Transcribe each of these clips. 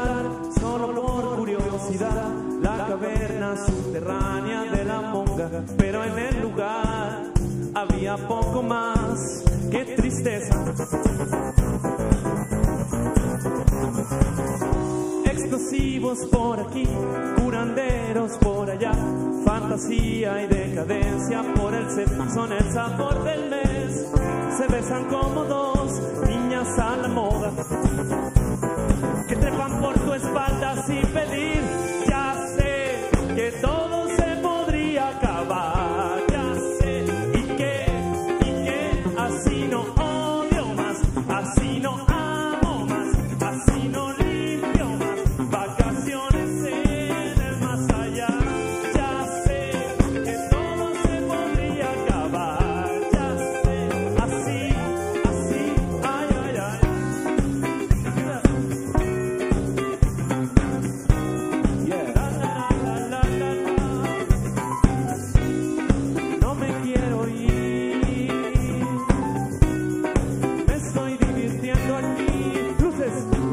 visitar, solo por curiosidad, la caverna subterránea de la monga, pero en el lugar había poco más que tristeza. Explosivos por aquí, curanderos por allá, fantasía y decadencia por el set, son el sabor del mes. Se besan como dos niñas a la moda, que trepan por tu espalda sin pedir. Ya sé que todo se podría acabar, ya sé, y que así no odio más, así no amo más, así no limpio más, vacaciones en el más allá. Ya sé que todo se podría acabar, ya sé, así, ay, ay, ay. No me quiero ir, me estoy divirtiendo aquí. Luces.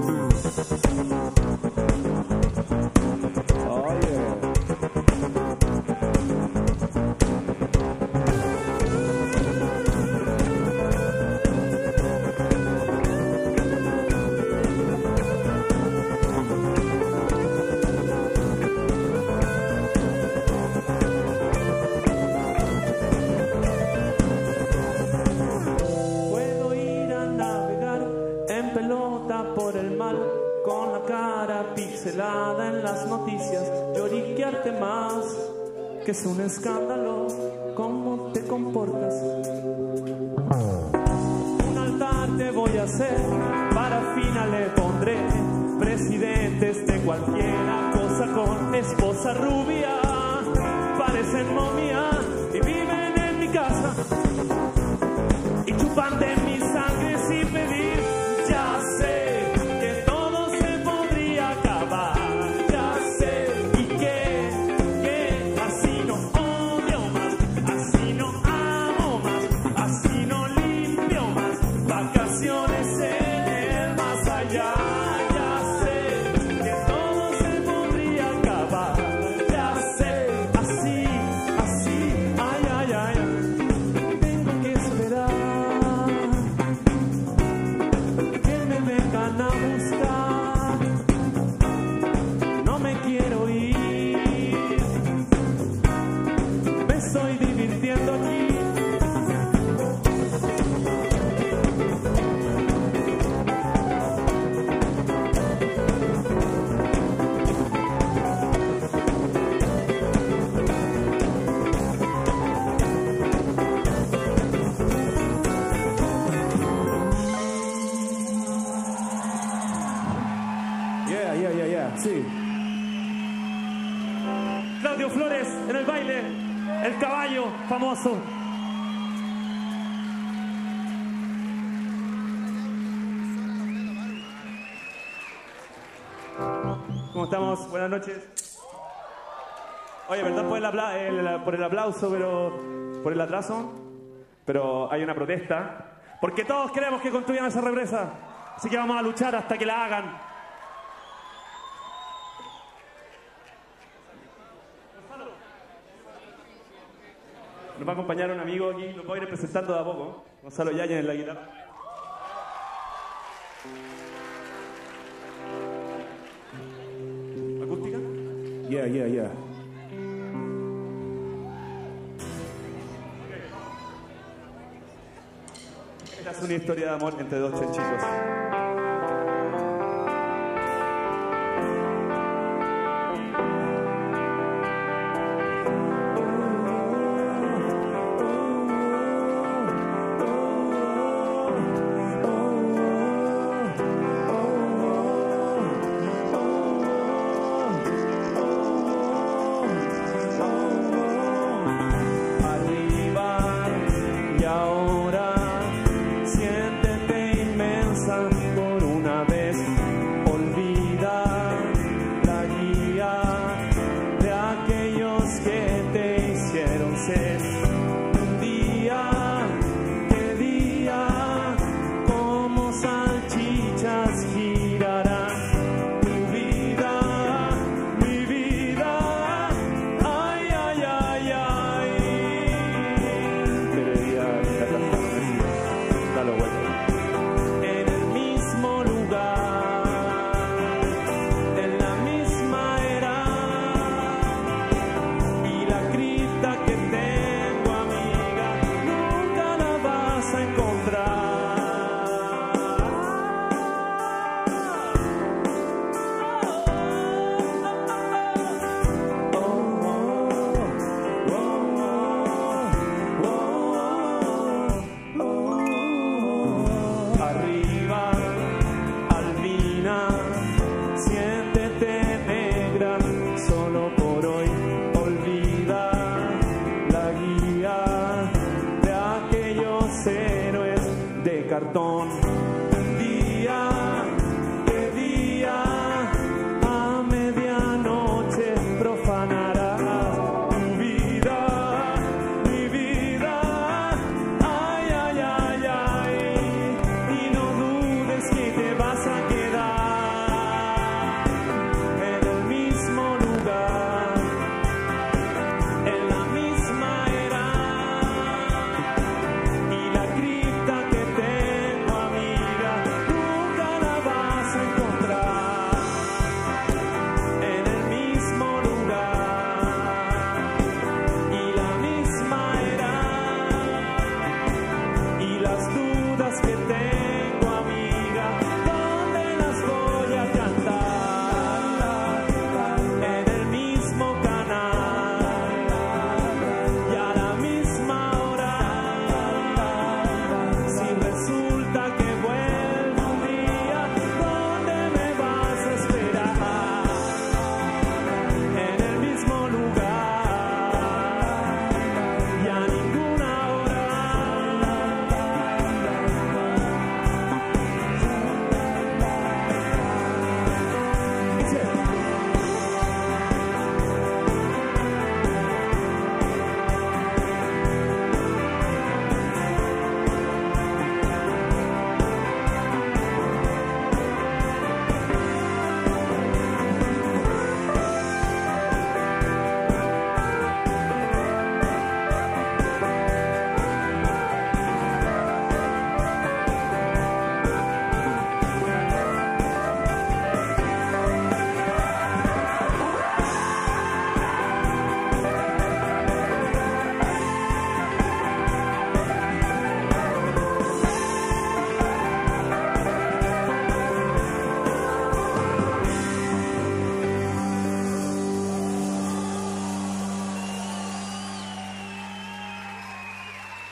Oh, yeah. Puedo ir a navegar en pelota por el mar, con la cara pixelada en las noticias, lloriquearte más, que es un escándalo cómo te comportas. Un altar te voy a hacer, parafina le pondré, presidentes de cualquiera cosa con esposa rubia, parecen momia y viven en mi casa y chupan de mi sangre sin pedir. Ya sé que todo se podría acabar, ya sé, y que así no odio más, así no amo más, así no limpio más, vacaciones en el más allá. Ya sé que todo se podría acabar, ya sé, así, ay, ay, ay. Tengo que esperar que me vengan a buscar, no me quiero ir, me estoy divirtiendo aquí. Yeah, sí. Claudio Flores en el baile, el caballo famoso. ¿Cómo estamos? Buenas noches. Oye, perdón por el aplauso, pero por el atraso, pero hay una protesta, porque todos queremos que construyan esa represa, así que vamos a luchar hasta que la hagan. Nos va a acompañar un amigo aquí, lo voy a ir presentando de a poco. Gonzalo Yáñez en la guitarra. ¿Acústica? Yeah. Esta es una historia de amor entre dos chanchitos. Arriba y ahora siéntete inmensa.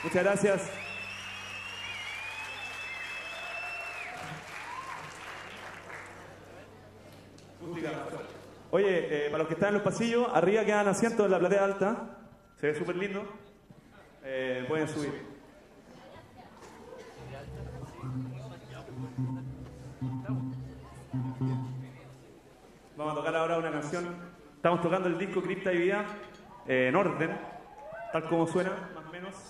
Muchas gracias. Oye, para los que están en los pasillos, arriba quedan asientos en la platea alta. Se ve súper lindo. Pueden subir. Vamos a tocar ahora una canción. Estamos tocando el disco Cripta y Vida en orden, tal como suena, más o menos.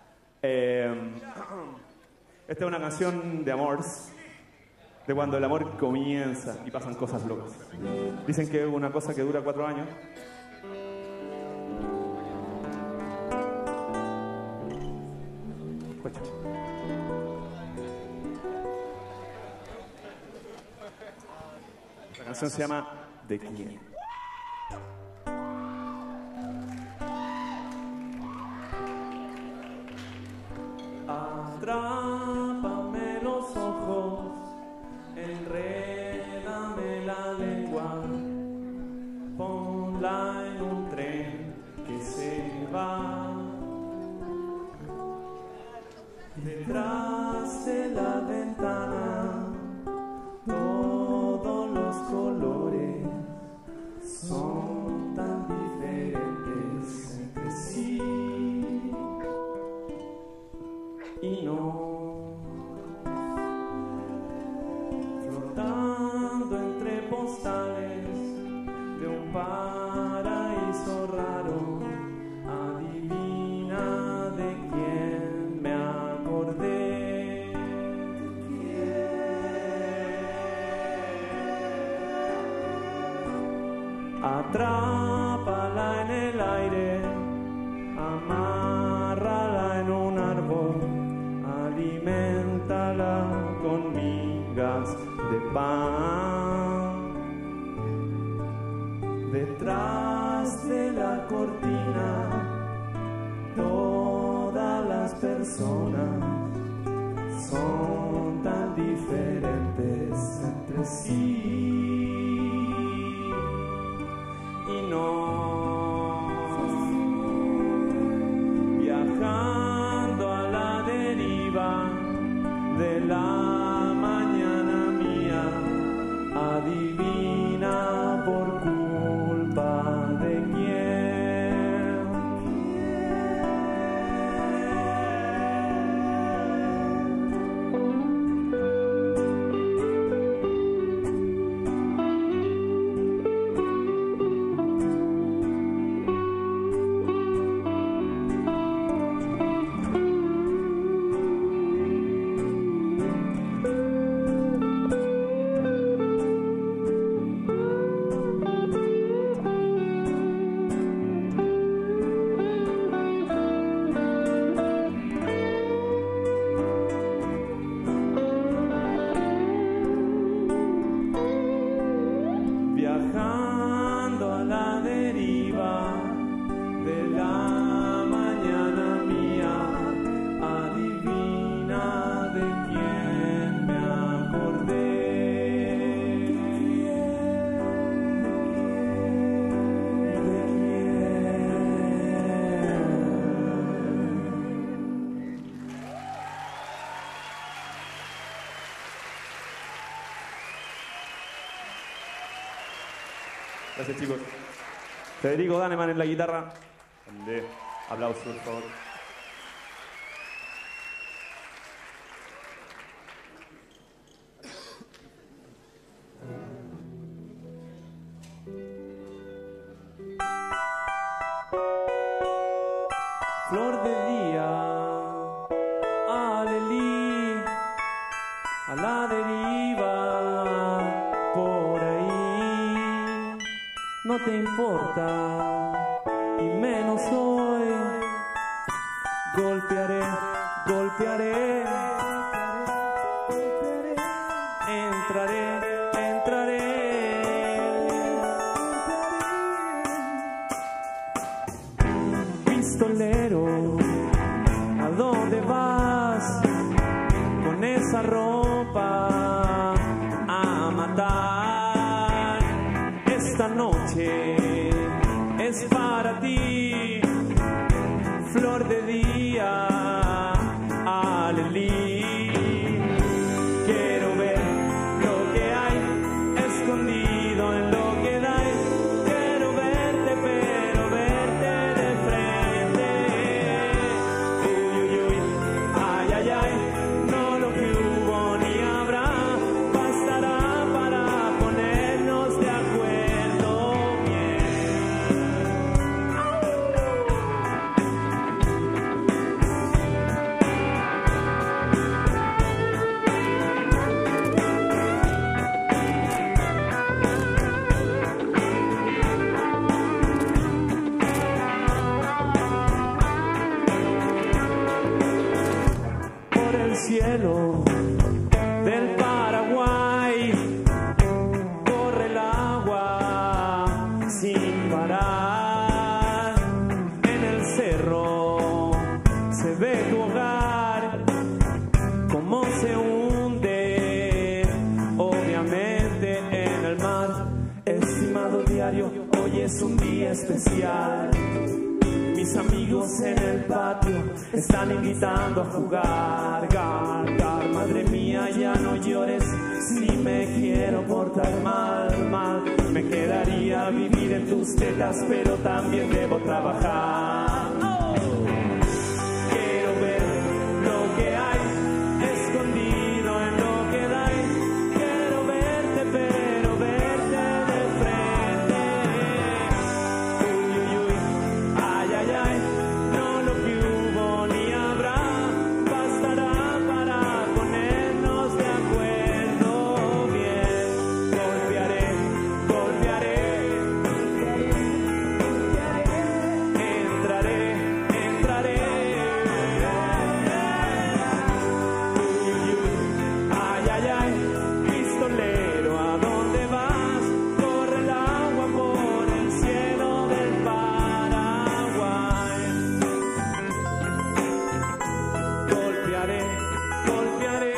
Esta es una canción de amor, de cuando el amor comienza y pasan cosas locas. Dicen que es una cosa que dura 4 años. La canción se llama ¿De quién? Atrápame los ojos, enrédame la lengua, ponla en un tren que se va. Detrás de la ventana, todos los colores son tan diferentes entre sí. Y no, flotando entre postales de un paraíso raro, adivina de quién me acordé. Atrápala en el aire, amárrala en un árbol, aliméntala con migas de pan. Detrás de la cortina, todas las personas son tan diferentes entre sí. Y no, viajando a la deriva de la mañana mía, adivina por culpa de quién. Viajando a la deriva de la mañana mía, adivina de quién me acordé. Gracias, chicos. Federico Daneman en la guitarra. Aplausos, por favor. Flor de día, alelí, a la deriva, por ahí. No te importa, y menos hoy. Golpearé, golpearé, entraré, entraré. Pistolero, ¿a dónde vas con esa ropa a matar? Esta noche es para ti, flor de día. Estimado diario, hoy es un día especial. Mis amigos en el patio están invitando a jugar. Gar, gar, madre mía, ya no llores si me quiero portar mal, mal. Me quedaría vivir en tus tetas, pero también debo trabajar. Quiero ver lo que hay escondido en lo que da. Quiero verte, pero verte de frente. Uy, uy, uy, ay, ay, ay. No lo que hubo ni habrá bastará para ponernos de acuerdo bien. Golpearé, golpearé. Entraré, entraré. Uy, uy, uy, ay, ay, ay. Pistolero, ¿a dónde vas? Corre el agua por el cielo del Paraguay. Golpearé, golpearé.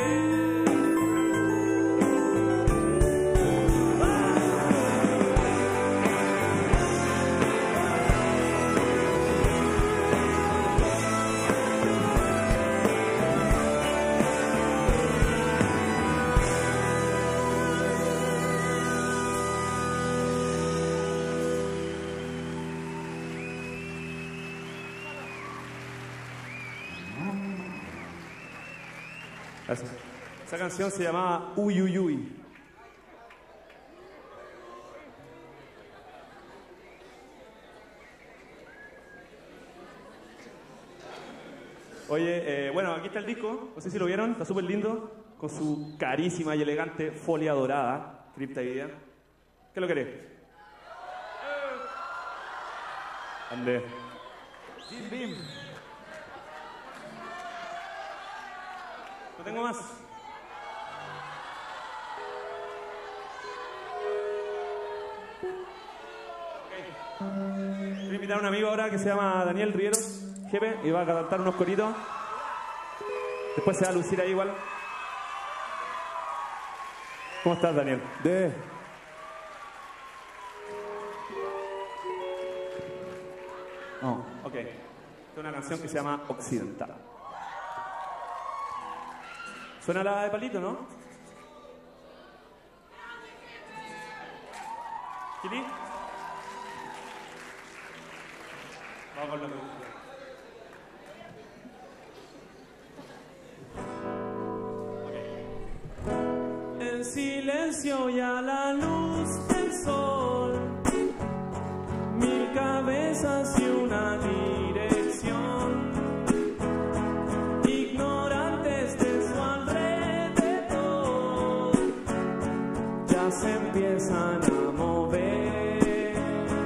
Gracias. Esa canción se llamaba Uy, uy, uy. Oye, bueno, aquí está el disco, no sé si lo vieron, está súper lindo, con su carísima y elegante folia dorada, Cripta-Idea. ¿Qué lo querés? Ande. Jim Beam. No tengo más. Voy a invitar a un amigo ahora que se llama Daniel Riero, jefe, y va a cantar unos coritos. Después se va a lucir ahí igual. ¿Cómo estás, Daniel? Ok. Esta es una canción que se llama Occidental. Suena la de palito, ¿no? ¿Kili? Vamos con la pregunta. En silencio y a la luz del sol, mil cabezas y una dirección, ignorantes de su alrededor, ya se empiezan a mover.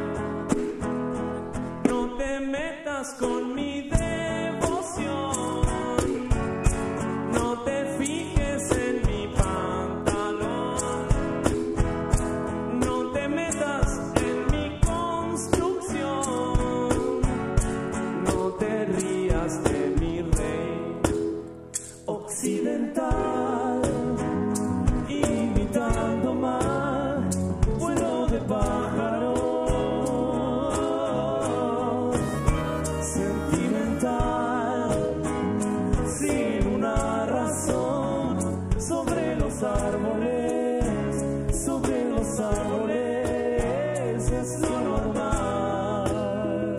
No te metas con mi devoción, no te fijes en mi pantalón, no te metas en mi construcción, no te rías de mi rey occidental, imitando mal vuelo de pájaros, sentimental, sin una razón, sobre los árboles, es lo normal.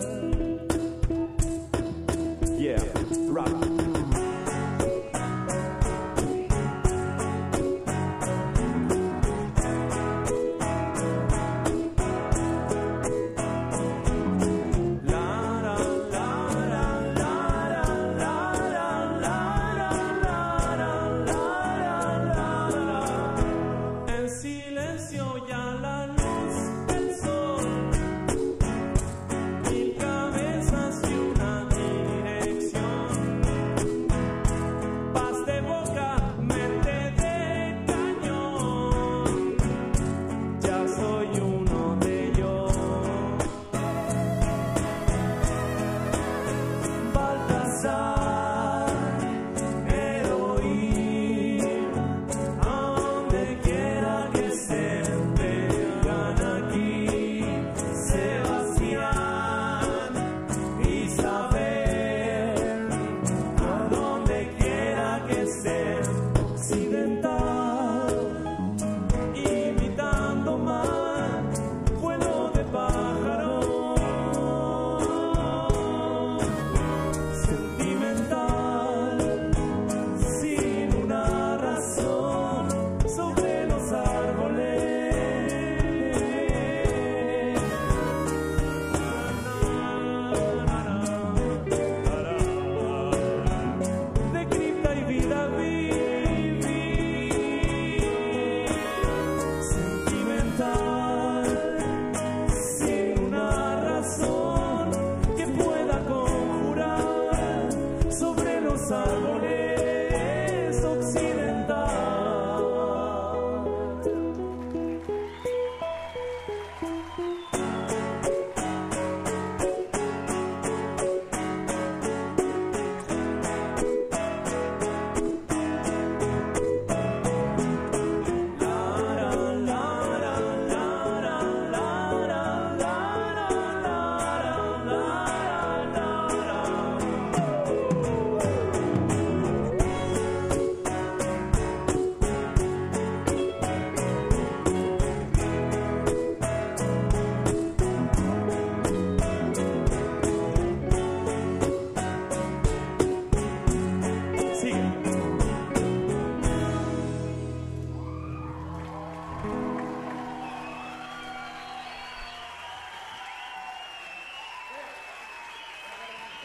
Yeah, rap.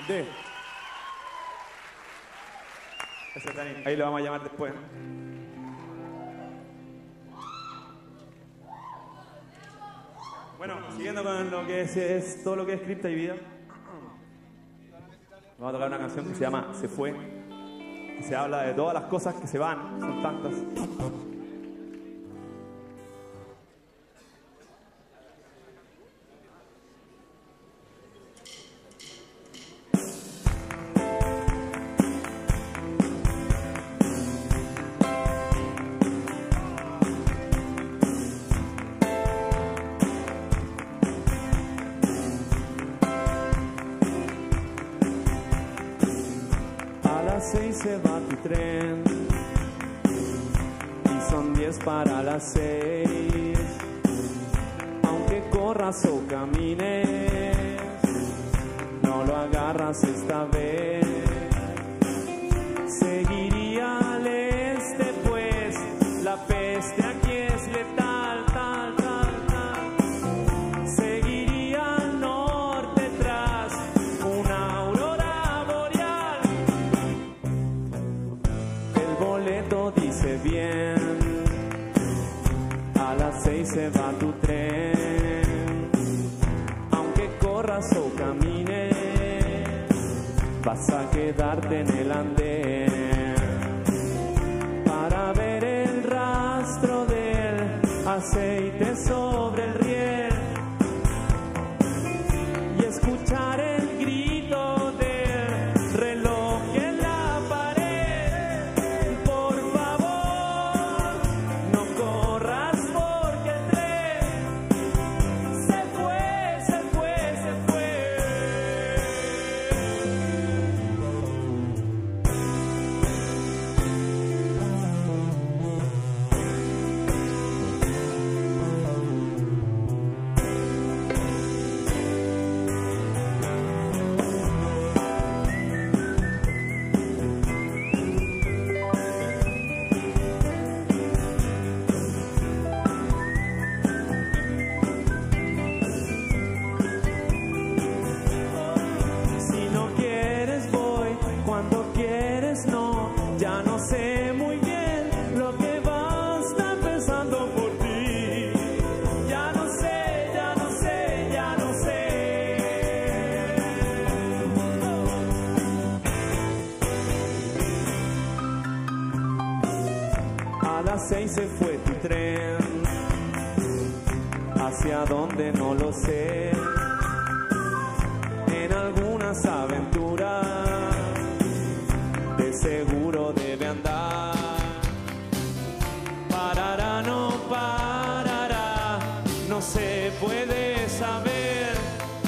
D. Ese es Dani. Ahí lo vamos a llamar después. Bueno, siguiendo con lo que es todo lo que es cripta y vida, vamos a tocar una canción que se llama Se Fue, que se habla de todas las cosas que se van, son tantas. Se va tu tren y son 10 para las 6. Aunque corras o camines, no lo agarras esta vez. Seguiría al este, pues la peste aquí es letal, tal, tal, tal. Seguiría al norte tras una aurora boreal. El boleto dice bien, a las 6 se va tu tren. Aunque corras o camines, vas a quedarte en el andén para ver el rastro del aceite sobre el riel y escuchar el grito del reloj en la pared. Por favor, no corras porque el tren se fue, se fue, se fue. Si no quieres voy, cuando quieres no. Ya no sé muy bien lo que va a estar pensando por ti. Ya no sé, ya no sé, ya no sé. A las 6 se fue tu tren, hacia dónde no lo sé. En algunas aventuras de seguro debe andar. Parará, no parará, no se puede saber.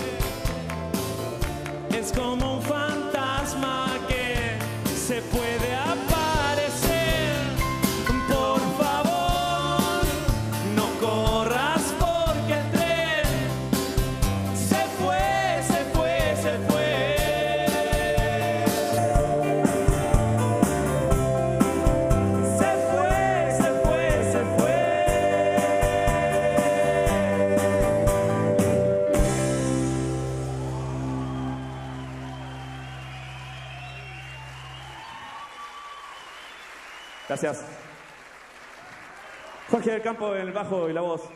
Es como un fantasma que se puede aparecer. Por favor, no corras porque el tren se fue, se fue, se fue. Se fue, se fue, se fue. Gracias. Jorge del Campo en el bajo y la voz.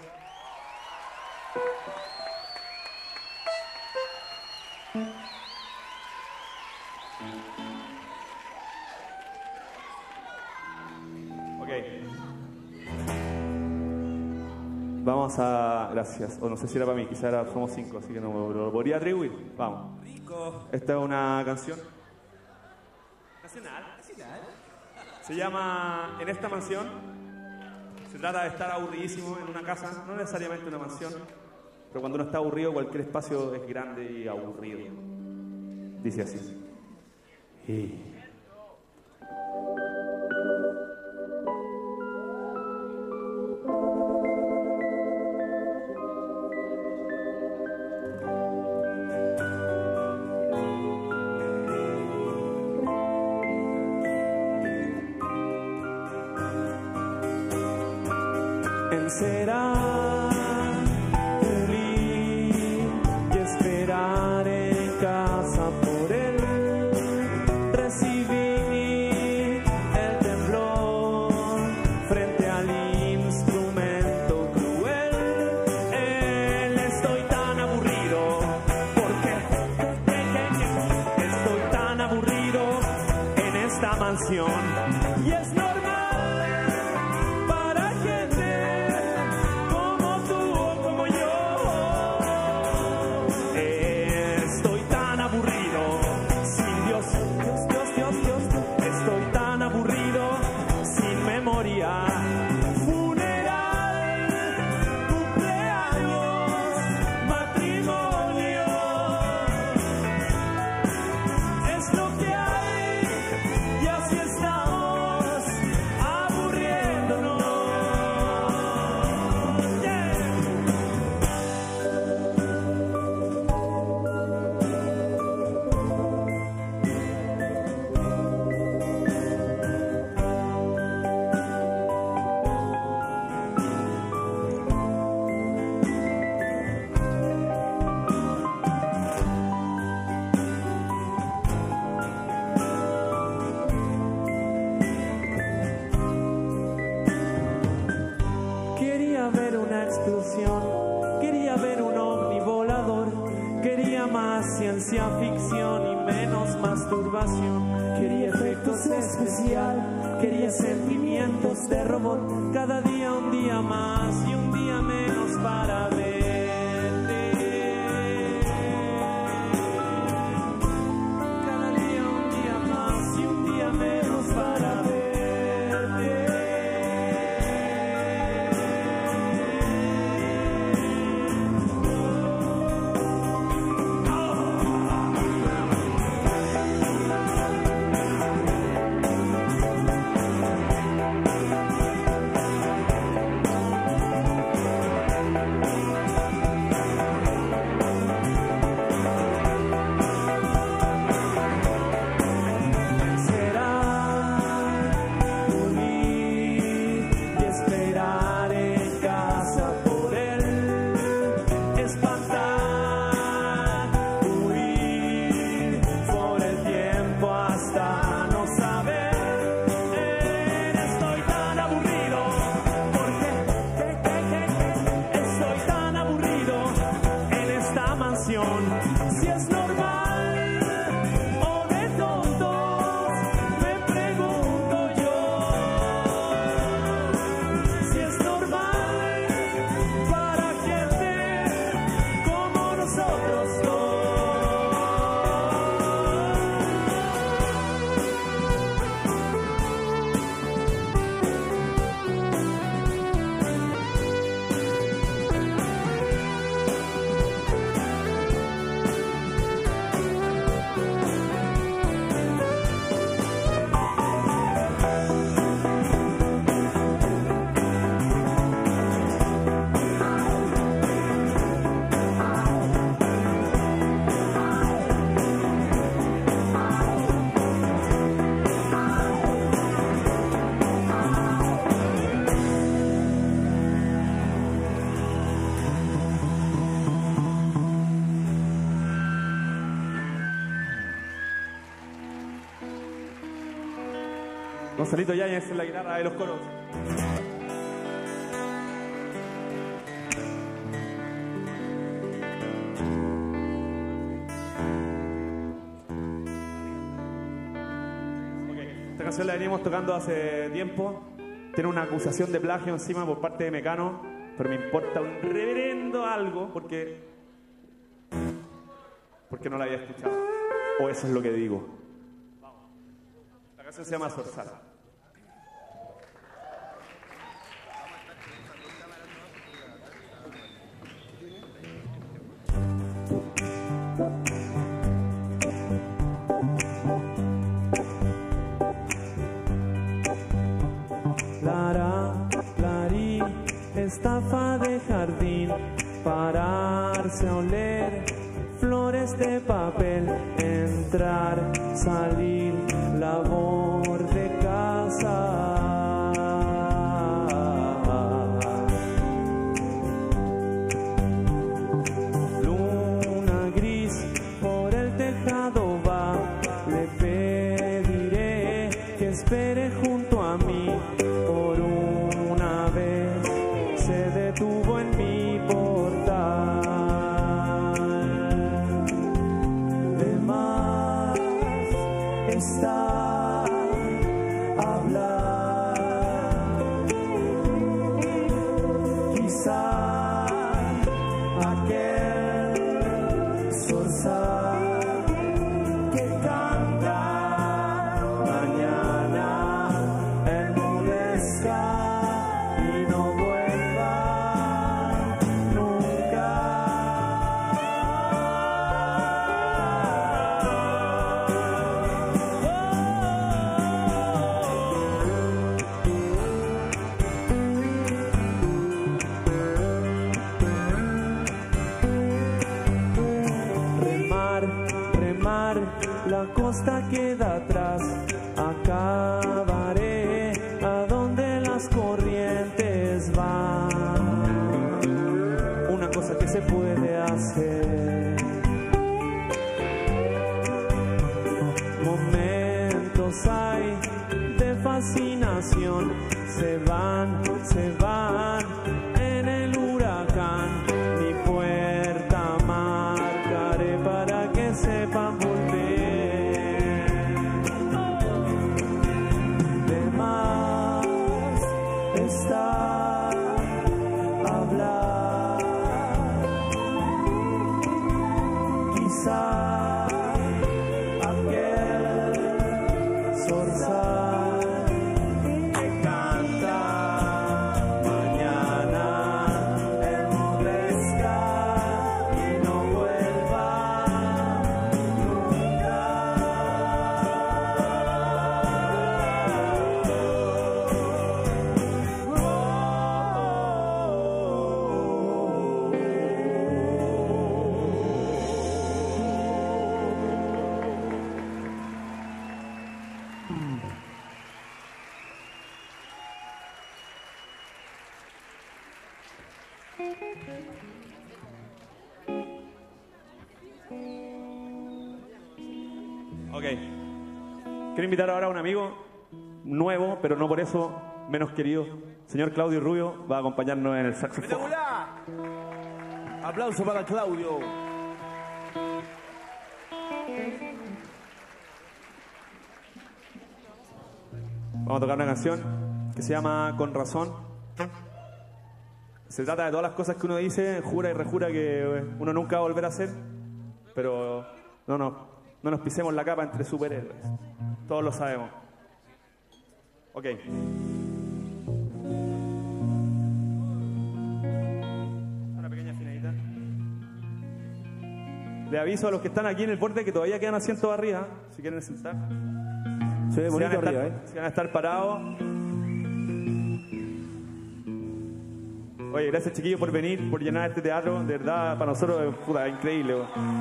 Ok. Vamos a... Gracias. O no sé si era para mí, quizá era, somos 5, así que no lo podría atribuir. Vamos. Rico. Esta es una canción nacional. Se llama En esta mansión. Se trata de estar aburridísimo en una casa, no necesariamente una mansión, pero cuando uno está aburrido cualquier espacio es grande y aburrido. Dice así. Encerar el y esperar en casa por el mansión. Y es normal para gente como tú o como yo. Estoy tan aburrido sin Dios. Estoy tan aburrido sin memoria. Quería ver un ovni volador, quería más ciencia ficción y menos masturbación. Quería efectos especial, quería sentimientos de robot. Cada día un día más y un día menos para verte. Cada día un día más y un día menos para verte. Si es normal o de tontos, me pregunto yo. Si es normal para gente como nosotros dos. Gonzalito Yáñez en la guitarra de los coros. Esta canción la venimos tocando hace tiempo. Tiene una acusación de plagio encima por parte de Mecano, pero me importa un reverendo algo porque no la había escuchado. O eso es lo que digo. La canción se llama Zorzal. Estafa de jardín, pararse a oler flores de papel, entrar, salir, labor de casa. Luna gris por el tejado va, le pediré que espere junto a mí. Por una vez se detuvo en mi portal. De más está La costa queda atrás, acabaré a donde las corrientes van. Una cosa que se puede hacer. Momentos hay de fascinación, se van en el huracán. Mi puerta marcaré para que sepan volver. Ok. Quiero invitar ahora a un amigo nuevo, pero no por eso menos querido. Señor Claudio Rubio va a acompañarnos en el saxofón. Aplauso para Claudio. Vamos a tocar una canción que se llama Con Razón. Se trata de todas las cosas que uno dice, jura y rejura que uno nunca va a volver a hacer, pero no nos pisemos la capa entre superhéroes. Todos lo sabemos. Ok. Una pequeña afinadita. Le aviso a los que están aquí en el borde que todavía quedan asientos arriba, si quieren sentar. Se ve bonito arriba, Si van a estar parados. Oye, gracias chiquillos por venir, por llenar este teatro. De verdad, para nosotros es increíble.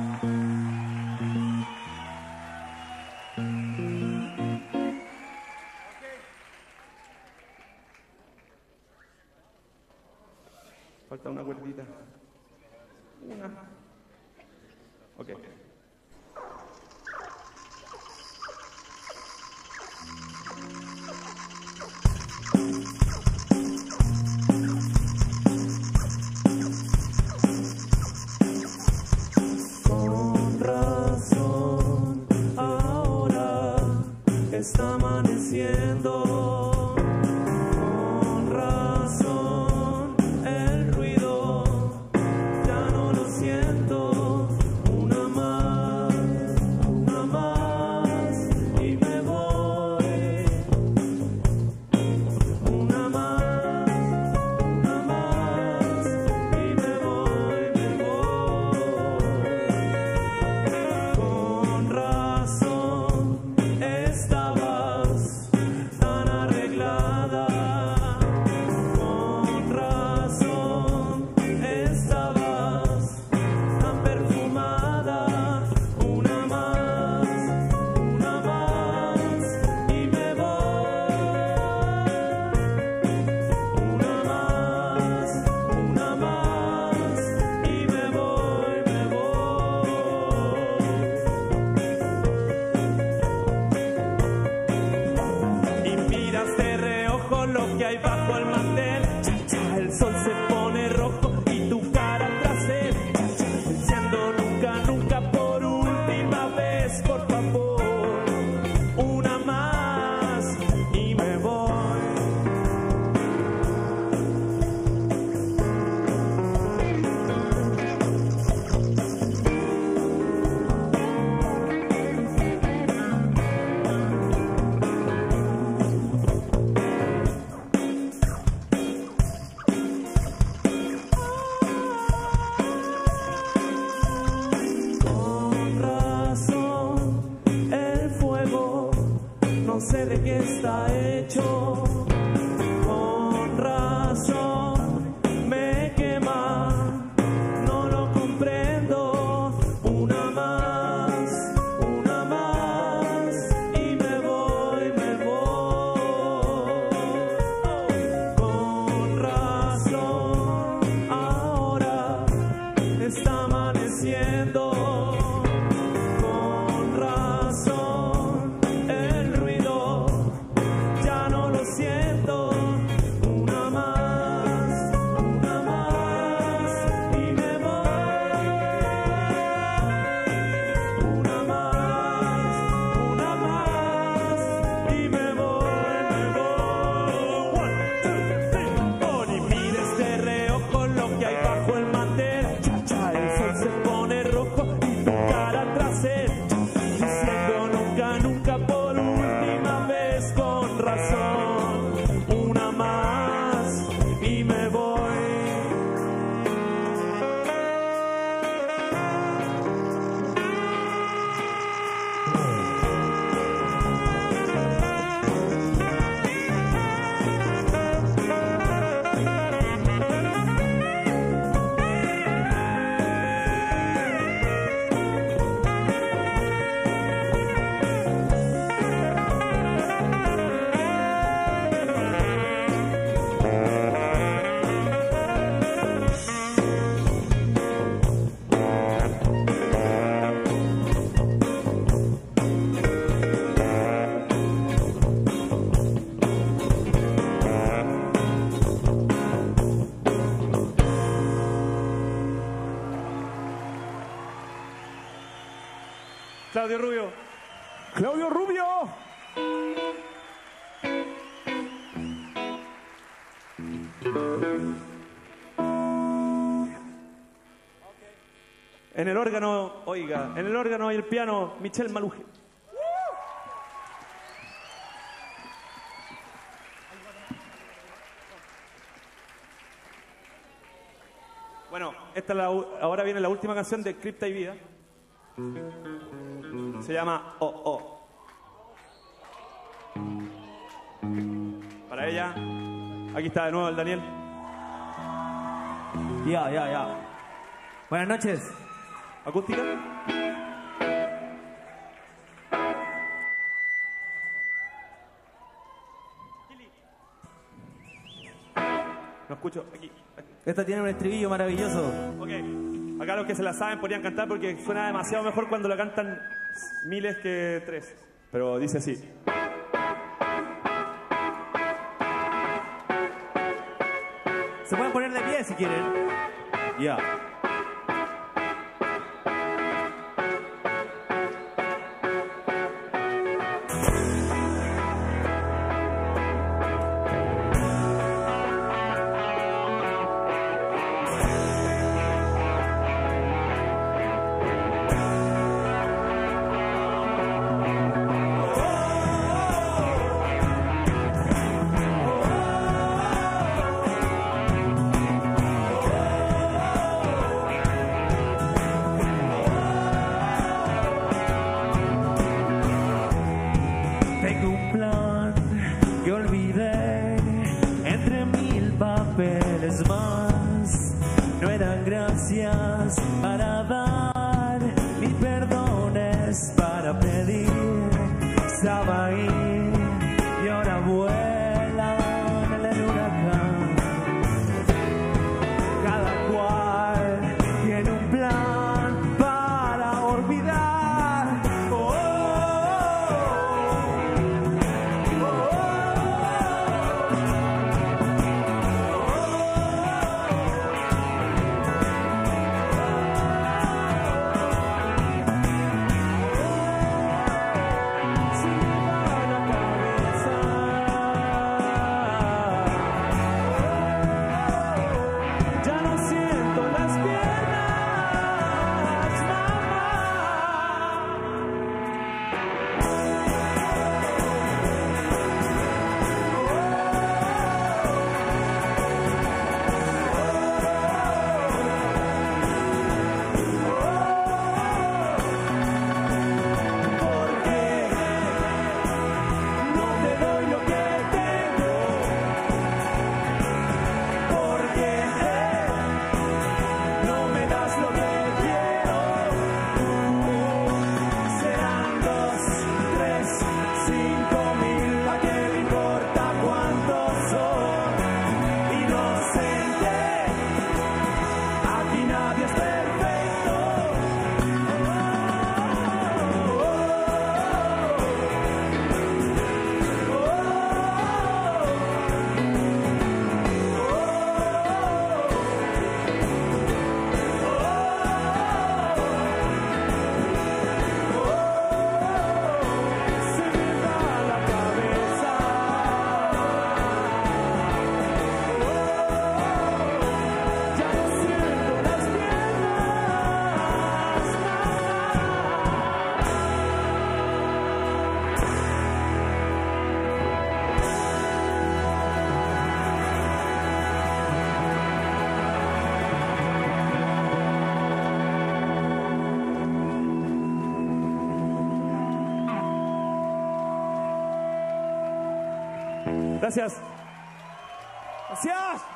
Falta una cuerdita. Una. Ok. Con razón, ahora está amaneciendo. Una sé de qué está hecho. Con razón me quema, no lo comprendo. Una más y me voy. Con razón ahora está amaneciendo. Con razón el ruido ya no lo siento. Una más y me voy. Una más y me voy. One, two, three. Oh, ni mires de reojo lo que hay bajo el mantel. Cha, cha, el sol se pone rojo y tu cara tras él. Diciendo nunca por última vez. Con razón, una más y me voy. Claudio Rubio. Claudio Rubio. En el órgano, oiga, en el órgano y el piano, Michelle Maluje. Bueno, ahora viene la última canción de Cripta y Vida. Se llama Oh Oh. Para ella, aquí está de nuevo el Daniel. Ya. Buenas noches. ¿Acústica? No escucho, aquí. Esta tiene un estribillo maravilloso. Ok, acá los que se la saben podrían cantar porque suena demasiado mejor cuando la cantan miles que tres. Pero dice así. Se pueden poner de pie si quieren. Ya. Tengo un plan que olvidé entre 1000 papeles más. No eran gracias para dar ni perdones para pedir. Estaba ahí y ahora vuelan en el huracán. Cada cual tiene un plan para olvidar. Oh, Gracias. Gracias.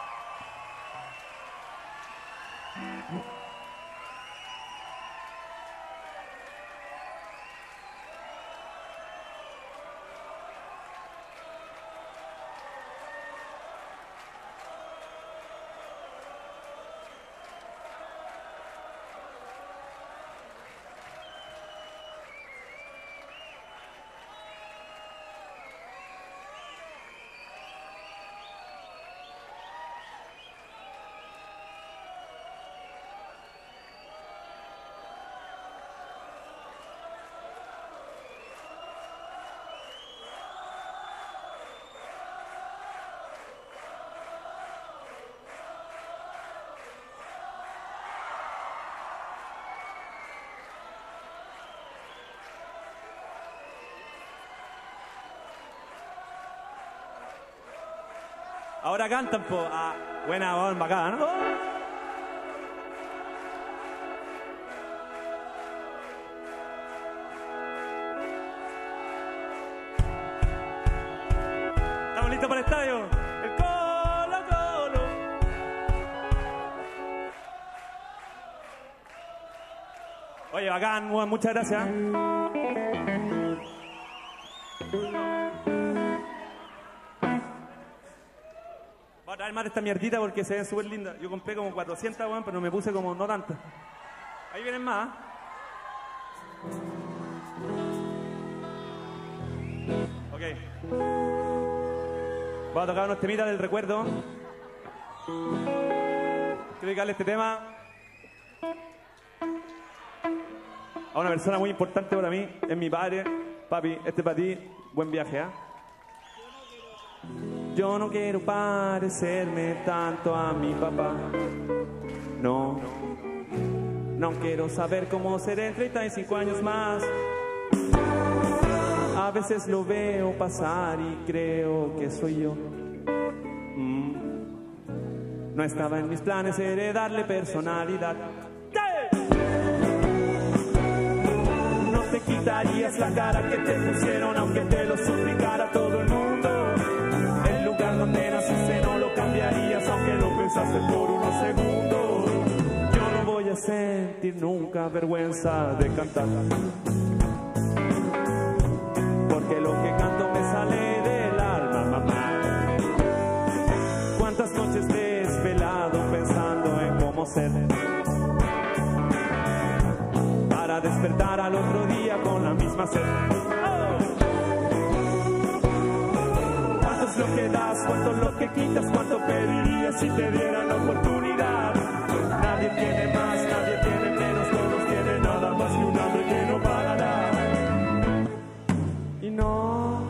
Ahora cantan, po. Ah, buena, bon, bacán, ¿no? ¿Estamos listos para el estadio? El Colo Colo. Oye, bacán, muchas gracias. Voy a traer más de esta mierdita porque se ven súper lindas. Yo compré como 400, weón, pero me puse como no tantas. Ahí vienen más. Ok. Voy a tocar unos temitas del recuerdo. Quiero dedicarle este tema a una persona muy importante para mí. Es mi padre. Papi, este es para ti. Buen viaje, ¿ah? Yo no quiero parecerme tanto a mi papá. No. No quiero saber cómo seré en 35 años más. A veces lo veo pasar y creo que soy yo. No estaba en mis planes heredarle personalidad. No te quitarías la cara que te pusieron aunque te lo suplicara todo el mundo. El lugar donde naciste no lo cambiarías aunque lo pensaste por unos segundos. Yo no voy a sentir nunca vergüenza de cantar, porque lo que canto me sale del alma, mamá. Cuántas noches te he desvelado pensando en cómo ser, para despertar al otro día con la misma sed. ¿Cuánto es lo que das? ¿Cuánto es lo que quitas? ¿Cuánto pedirías si te dieran la oportunidad? Nadie tiene más, nadie tiene menos, todos tienen nada más que un hambre que no parará. Y no,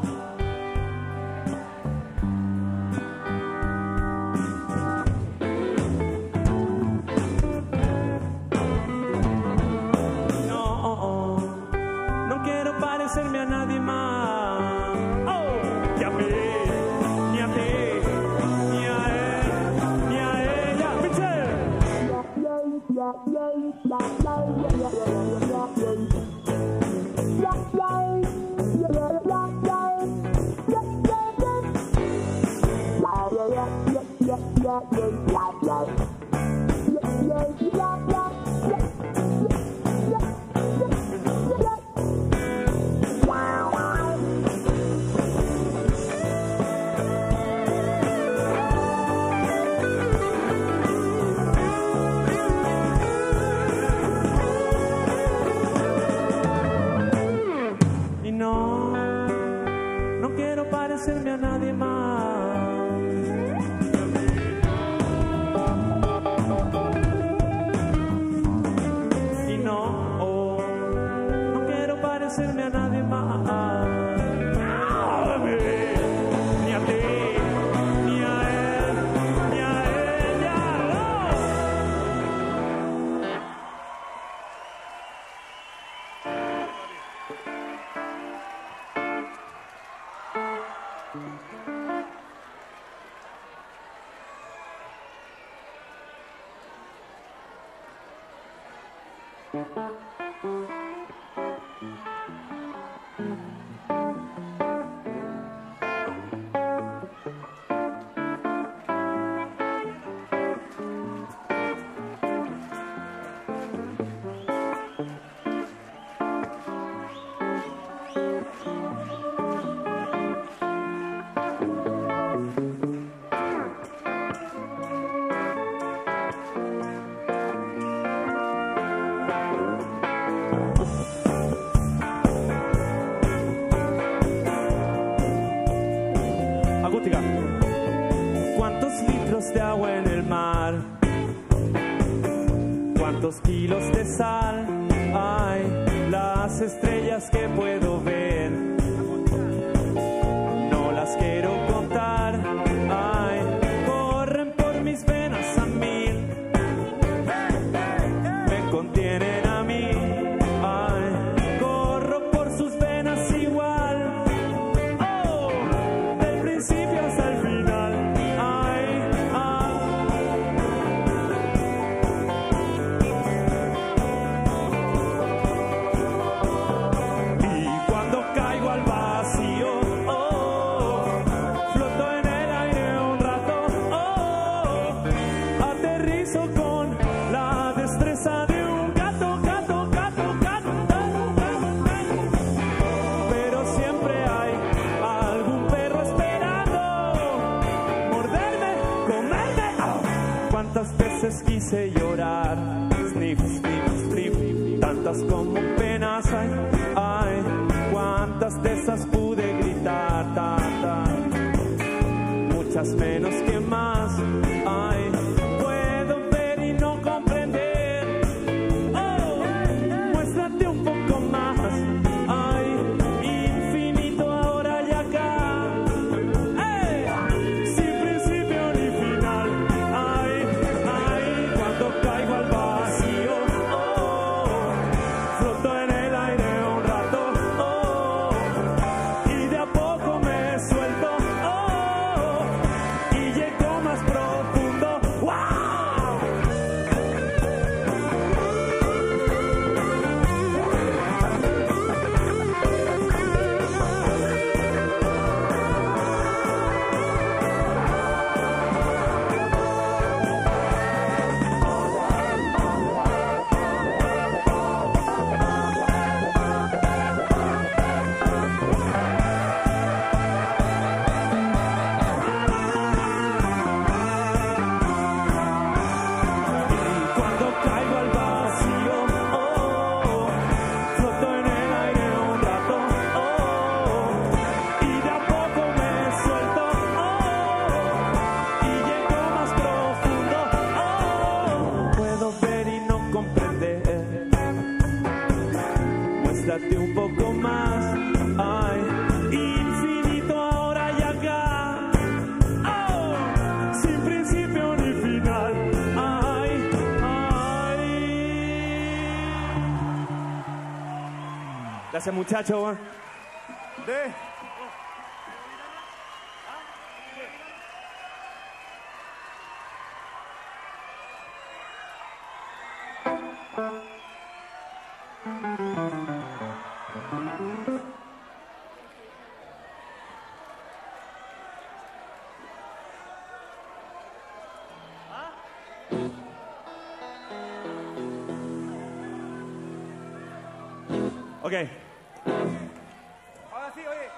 no quiero parecerme a nadie más. Oh, ni a mí, ni a ti, ni a él, ni a ella. Y no, no quiero parecerme a nadie más. Y no, no quiero parecerme a nadie más. Ni a ti, ni a él, ni a ella. tantos kilos de sal. Ay, las estrellas que puedo ver, no las quiero contar. Ay, corren por mis venas a mil, me contienen a mí. Ay, corro por sus venas igual, oh, del principio hasta el final. Ay, y cuando caigo al vacío, oh, floto en el aire un rato, oh, aterrizo con la destreza de un gato, gato, gato, gato, pero siempre hay algún perro esperando morderme, comerme. Cuántas veces quise llorar, sniff, sniff, sniff, tantas como penas hay. Ay, cuántas de esas pude gritar, muchas menos que más. Ay, puedo ver y no comprender. Oh, muéstrate un poco más. Ay, infinito ahora y acá. Sin principio ni final. Ay, ay, cuando caigo al vacío, oh, floto en el aire un rato, oh, y de a poco me suelto, oh, y llego más profundo. ¡Wow! Cuando caigo al vacío, oh, floto en el aire un rato, oh, y de a poco me suelto, oh, y llego más profundo, oh, puedo ver y no comprender. Muéstrate un poco más. Ay, infinito ahora y acá, oh, sin principio ni final. Ay, ay. Gracias, muchachos. Ok. Ahora sí, oye.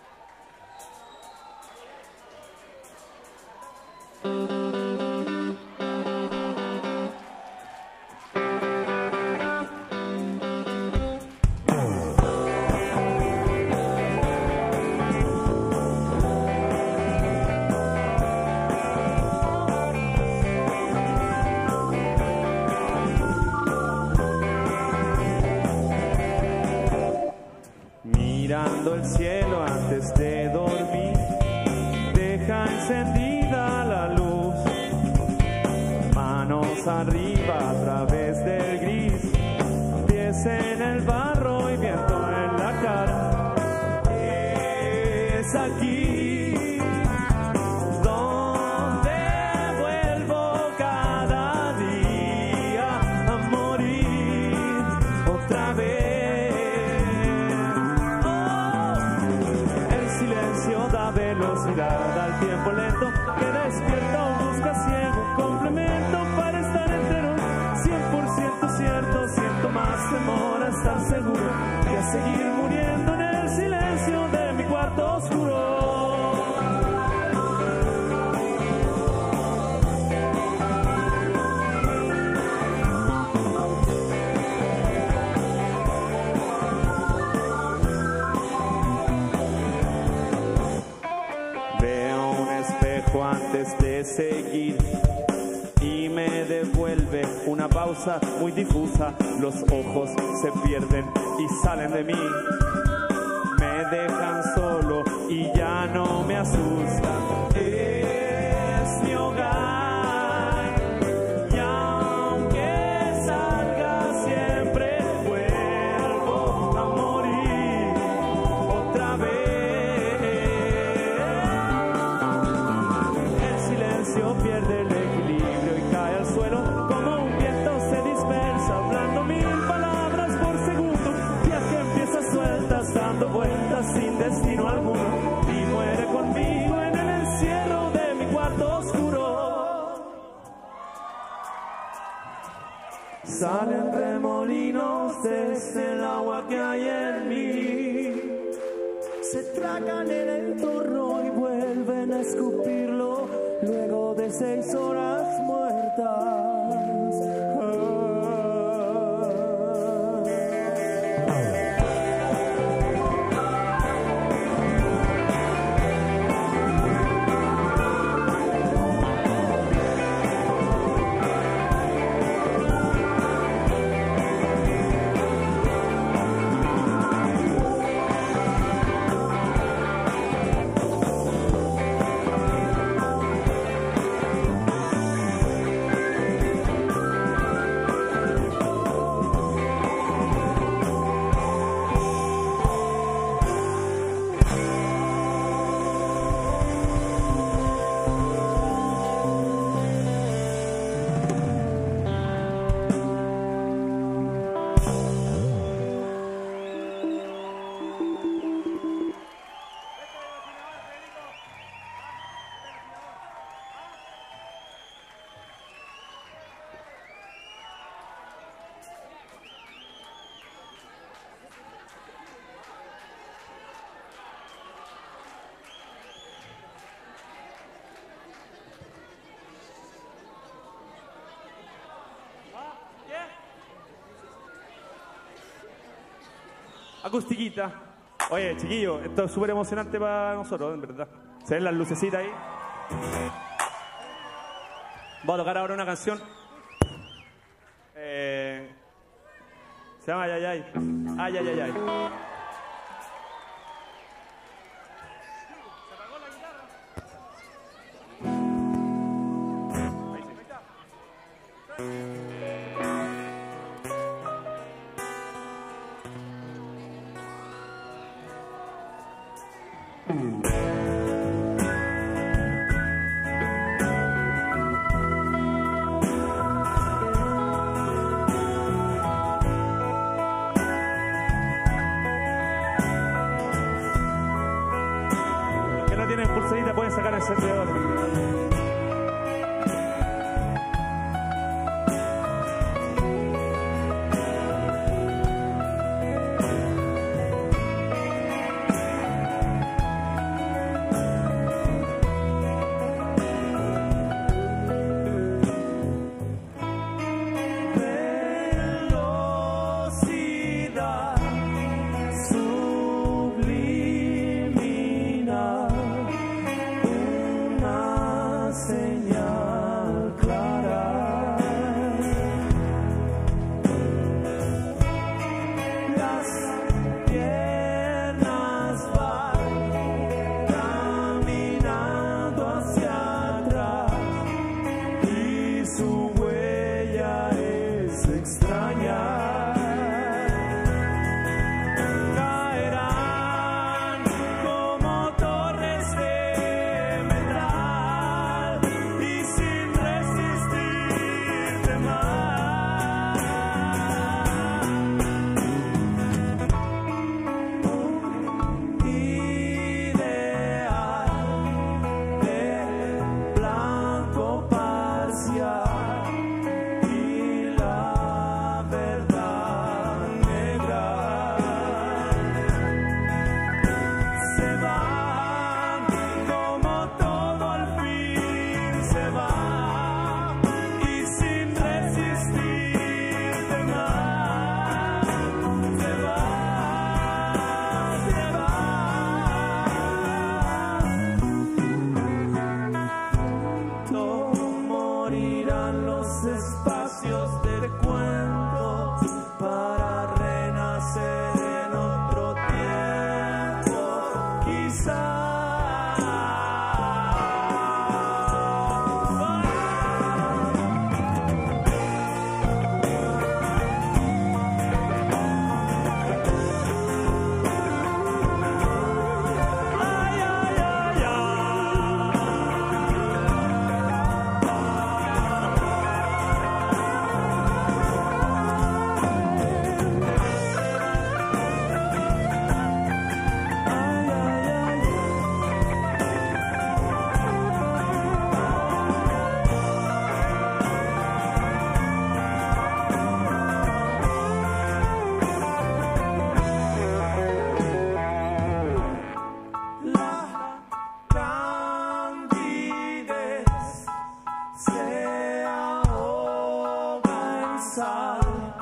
Mirando el cielo antes de dormir, deja encendida la luz, manos arriba a través del gris, pies en el barro y viento en la cara. Es aquí donde vuelvo cada día a morir otra vez. El silencio da velocidad al tiempo lento que despierta o busca ciego un complemento para estar entero. 100% cierto, siento más temor a estar seguro que a seguir muriendo en el silencio de mi cuarto oscuro. Veo un espejo antes de seguir y me devuelve una pausa causa muy difusa, los ojos se pierden y salen de mí. Me dejan solo y ya no me asustan. Es mi hogar y aunque salga siempre vuelvo a morir otra vez. El silencio pierde el equilibrio y cae al suelo como un viento se dispersa, hablando mil palabras por segundo. Viaje empieza sueltas, dando vueltas sin destino alguno, y muere conmigo en el encierro de mi cuarto oscuro. Salen remolinos desde el agua que hay en mí, se tragan el entorno y vuelven a escupirlo luego de 6 horas muertas. Acustiquita. Oye, chiquillo, esto es súper emocionante para nosotros, en verdad. Se ven las lucecitas ahí. Voy a tocar ahora una canción. Se llama Ay, ay, ay. Ay, ay, ay, ay. Los que no tienen pulserita pueden sacar el encendedor. Subliminal, una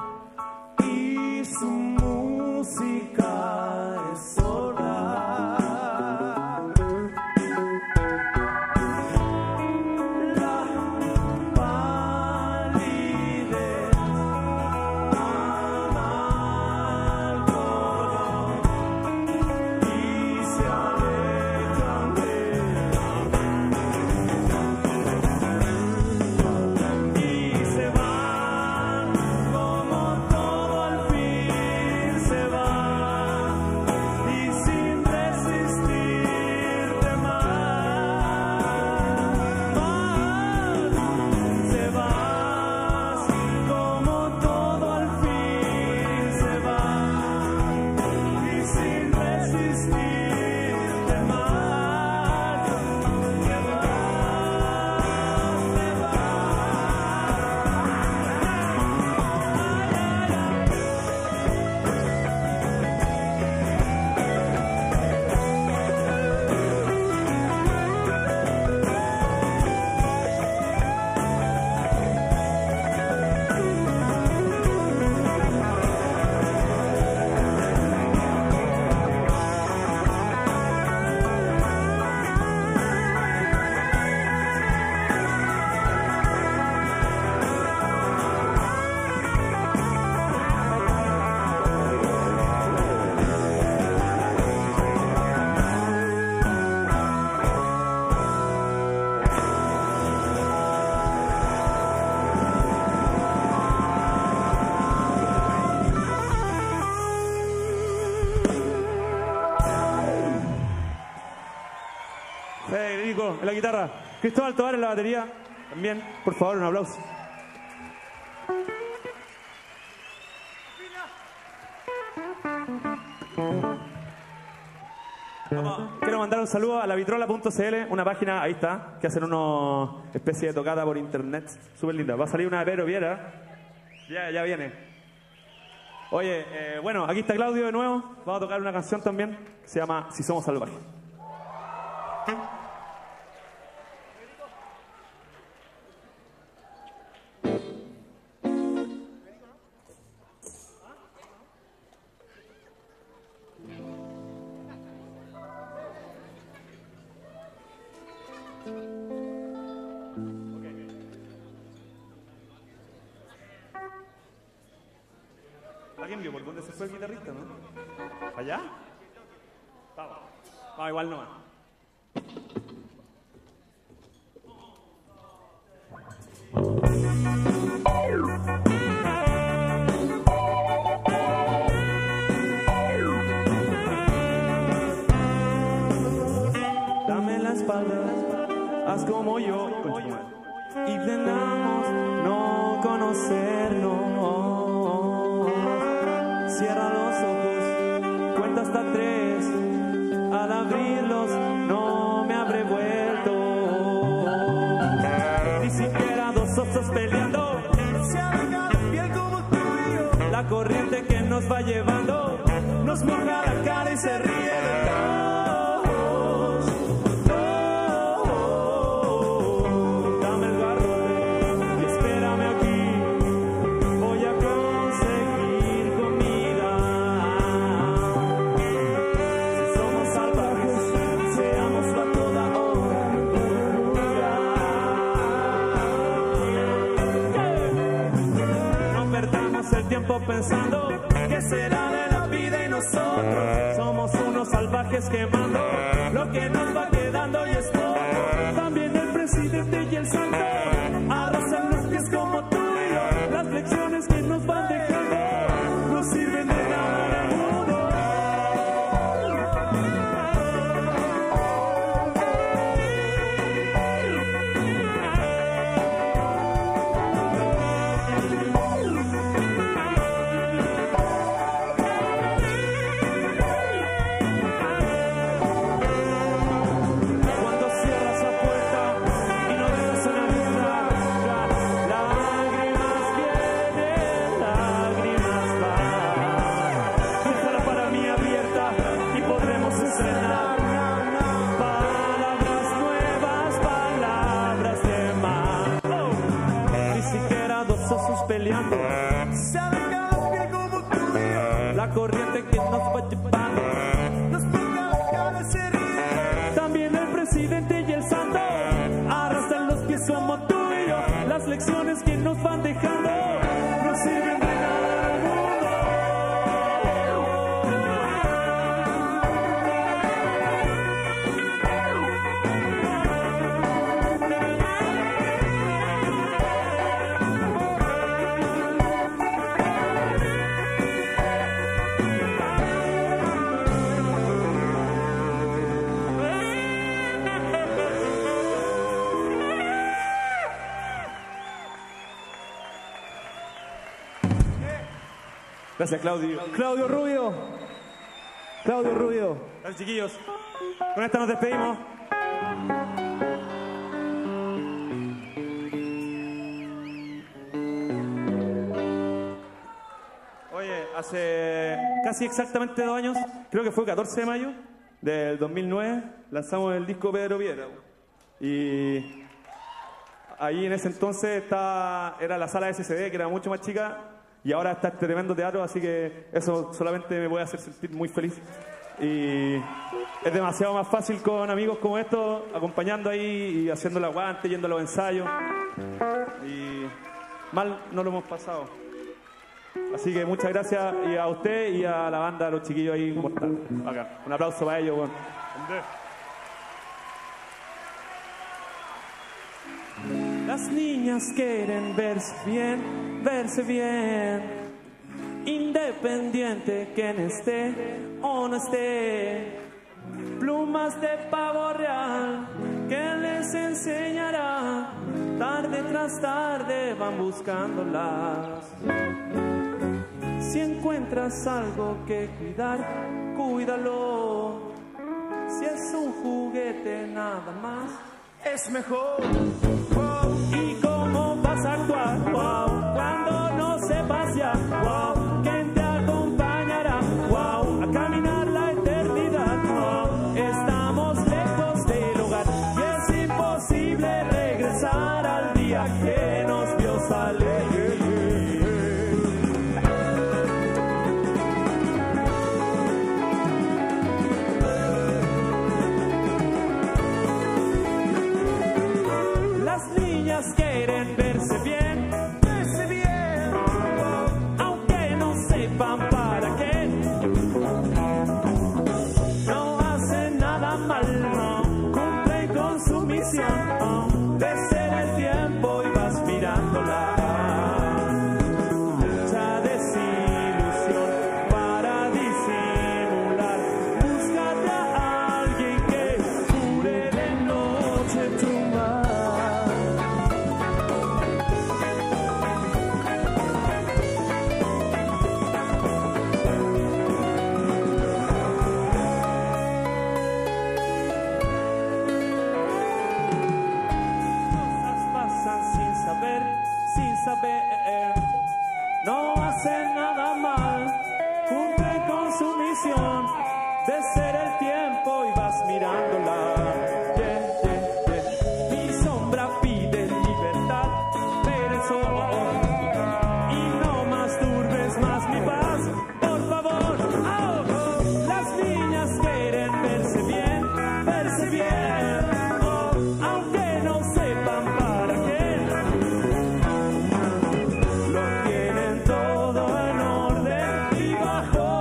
y su música es sorda. La palidez ama al corazón y se alejan de y se van como todo al fin se va y sin resistirte más se vas como todo al fin se va y sin resistirte más se va. Federico en la guitarra, Cristóbal Tovar en la batería. También, por favor, un aplauso. Quiero mandar un saludo a lavitrola.cl, una página, ahí está, que hacen una especie de tocata por internet, súper linda. Va a salir una de Pedro Viera, ya viene. Oye, bueno, aquí está Claudio de nuevo, vamos a tocar una canción también, que se llama Si Somos Salvajes. ¿Alguien vio por dónde se fue el guitarrista, no? ¿Allá? Vamos. Vamos, igual no va. Dame la espalda, haz como yo. Intentamos no conocernos. Cierra los ojos, cuenta hasta 3. Al abrirlos no me habré vuelto. Ni siquiera 2 osos peleando se aleja la piel como tú y yo. La corriente que nos va llevando nos moja la cara y se ríe de todos. Dame el garrote y espérame aquí. Voy a conseguir comida. Si somos salvajes, seámoslo a toda hora. No perdamos el tiempo pensando qué será de la vida y nosotros. Somos unos salvajes quemando lo que nos va quedando y es poco. También el presidente y el santo arrasan los pies como tú y yo. Las lecciones que nos van dejando no sirven de nada en el mundo. Cuando cierras la puerta y no dejas a la corriente que nos va llevando. Nos pica cada se ríe. También el presidente y el santo arrastran los pies como tú y yo. Las lecciones que nos van dejando no sirven de nada al mundo. Gracias, Claudio. Claudio Rubio. Claudio Rubio. Gracias, chiquillos. Con esta nos despedimos. Oye, hace casi exactamente 2 años, creo que fue el 14 de mayo del 2009, lanzamos el disco Pedro Piedra. Y ahí en ese entonces era la sala SCD, que era mucho más chica. Y ahora está este tremendo teatro, así que eso solamente me puede hacer sentir muy feliz. Y es demasiado más fácil con amigos como estos, acompañando ahí y haciendo el aguante, yendo a los ensayos. Y mal no lo hemos pasado. Así que muchas gracias y a usted y a la banda, a los chiquillos ahí mortales. Acá. Un aplauso para ellos, bueno. Las niñas quieren verse bien, independiente quien esté o no esté. Plumas de pavo real que les enseñará, tarde tras tarde van buscándolas. Si encuentras algo que cuidar, cuídalo. Si es un juguete nada más, es mejor. Wow. ¿Y cómo vas a actuar? Wow. Cuando no sepas ya, wow. ¿Quién te acompañará? Wow. A caminar la eternidad. Wow. Estamos lejos del hogar y es imposible regresar al día que nos vio salir. Quieren verse bien, aunque no sepan para qué. No hacen nada mal, no cumplen con su misión, de ser el tiempo y vas mirándola. Mucha desilusión para disimular. Búscate a alguien que cure de noche tu mal. No hacen nada mal, cumplen con su misión de ser el tiempo y vas mirándola. Mi sombra pide libertad, pero el sol. Y no masturbes más mi paz, por favor. Oh, las niñas quieren verse bien, aunque no sepan para qué.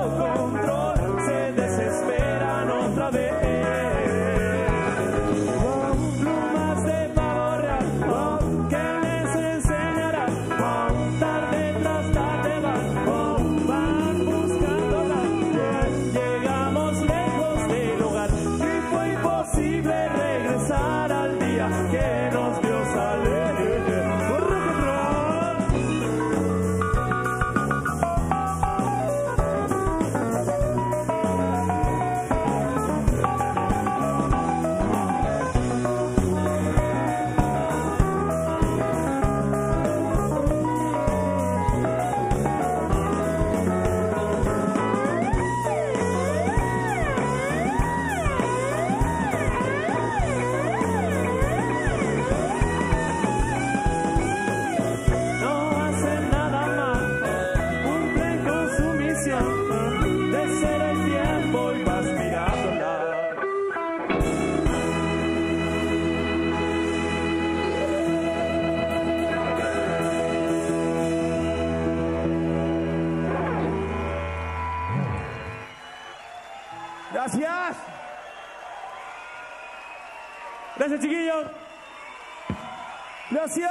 Wow. Gracias. Gracias, chiquillos. Gracias.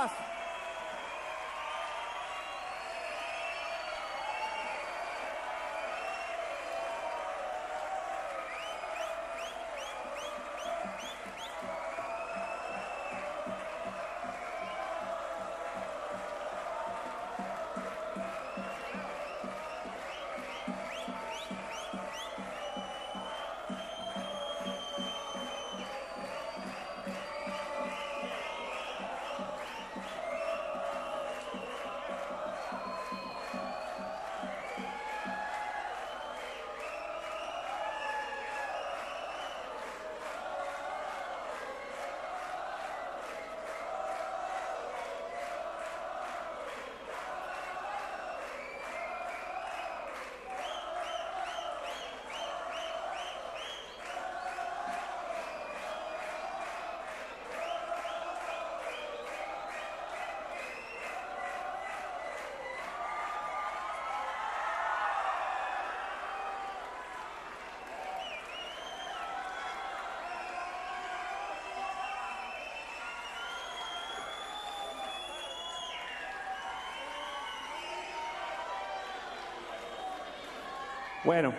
Bueno,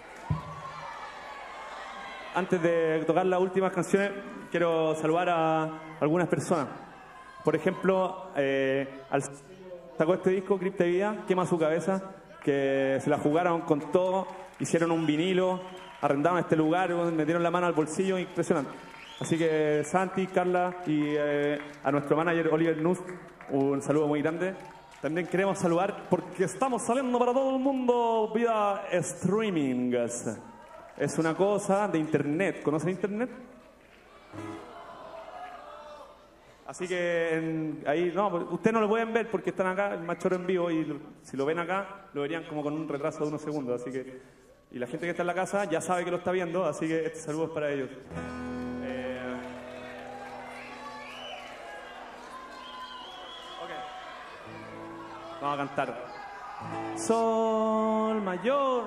antes de tocar las últimas canciones, quiero saludar a algunas personas. Por ejemplo, sacó este disco, Cripta de Vida, Quema su cabeza, que se la jugaron con todo, hicieron un vinilo, arrendaron este lugar, metieron la mano al bolsillo, impresionante. Así que Santi, Carla y a nuestro manager Oliver Nuss, un saludo muy grande. También queremos saludar porque estamos saliendo para todo el mundo vía streaming. Es una cosa de internet. ¿Conocen internet? Así que ahí, no, ustedes no lo pueden ver porque están acá, el Machorro en vivo, y si lo ven acá, lo verían como con un retraso de unos segundos. Así que, y la gente que está en la casa ya sabe que lo está viendo, así que este saludo es para ellos. Vamos a cantar. Sol mayor,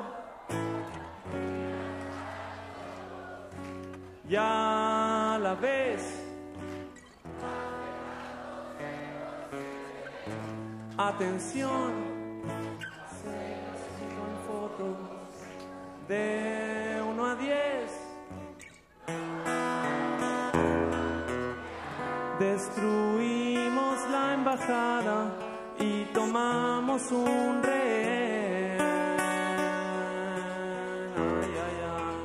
ya la ves. Atención, con fotos de 1 a 10. Destruimos la embajada y tomamos un rehén. Ay, ay,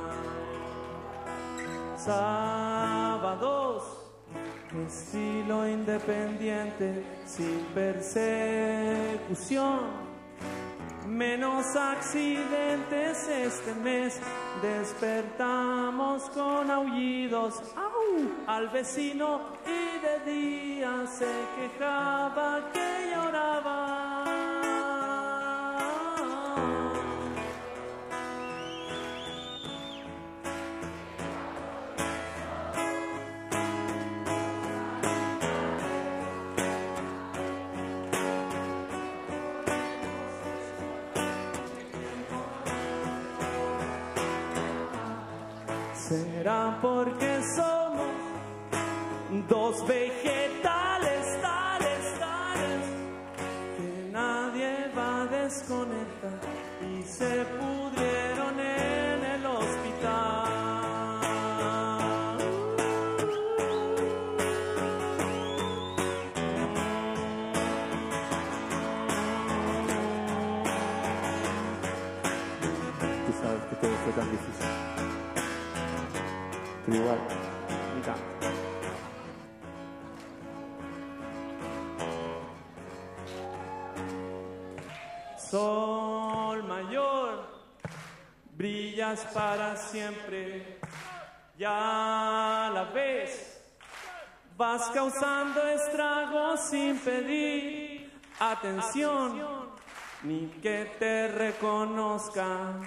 ay. Sábados, estilo independiente, sin persecución. Menos accidentes este mes. Despertamos con aullidos. ¡Au! Al vecino, y de día se quejaba que lloraba. Será porque somos dos vegetales tales que nadie va a desconectar y se pudrieron en el hospital. Tú sabes que todo fue tan difícil. Pero igual, mira. Sol mayor, brillas para siempre, ya la ves, vas causando estragos sin pedir atención, ni que te reconozcan.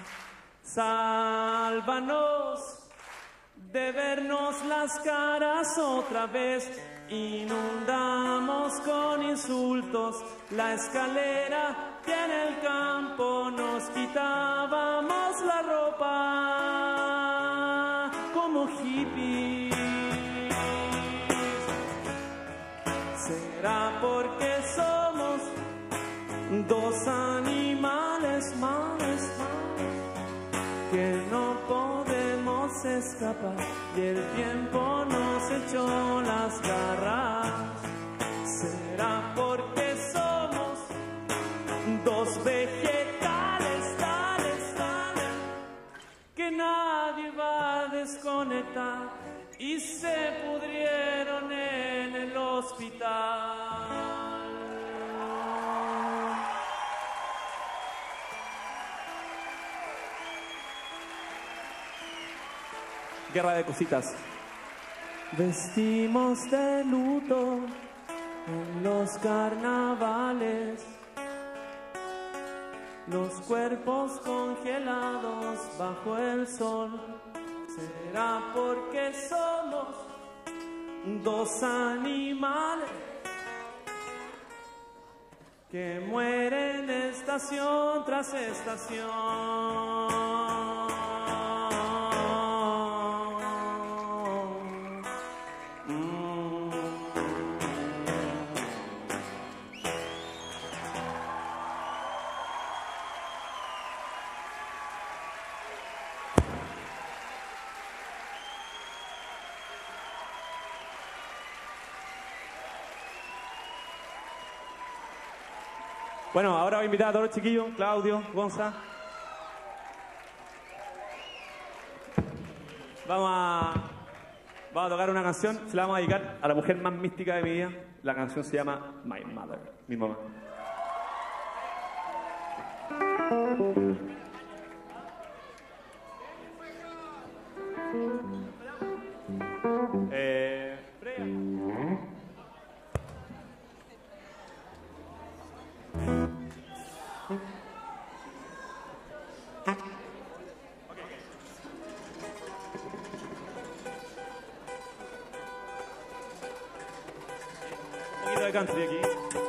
Sálvanos de vernos las caras otra vez. Inundamos con insultos la escalera y en el campo nos quitábamos la ropa. pipis. ¿Será porque somos dos animales males, que no podemos escapar y el tiempo nos echó las garras? ¿Será porque somos dos vegetales tales, que nadie va a desconectar y se pudrieron en el hospital? Guerra de cositas. Vestimos de luto en los carnavales, los cuerpos congelados bajo el sol. ¿Será porque somos dos animales que mueren estación tras estación? Bueno, ahora voy a invitar a todos los chiquillos, Claudio, Gonza. Vamos a tocar una canción, se la vamos a dedicar a la mujer más mística de mi vida. La canción se llama My Mother, mi mamá. Un poquito de country aquí.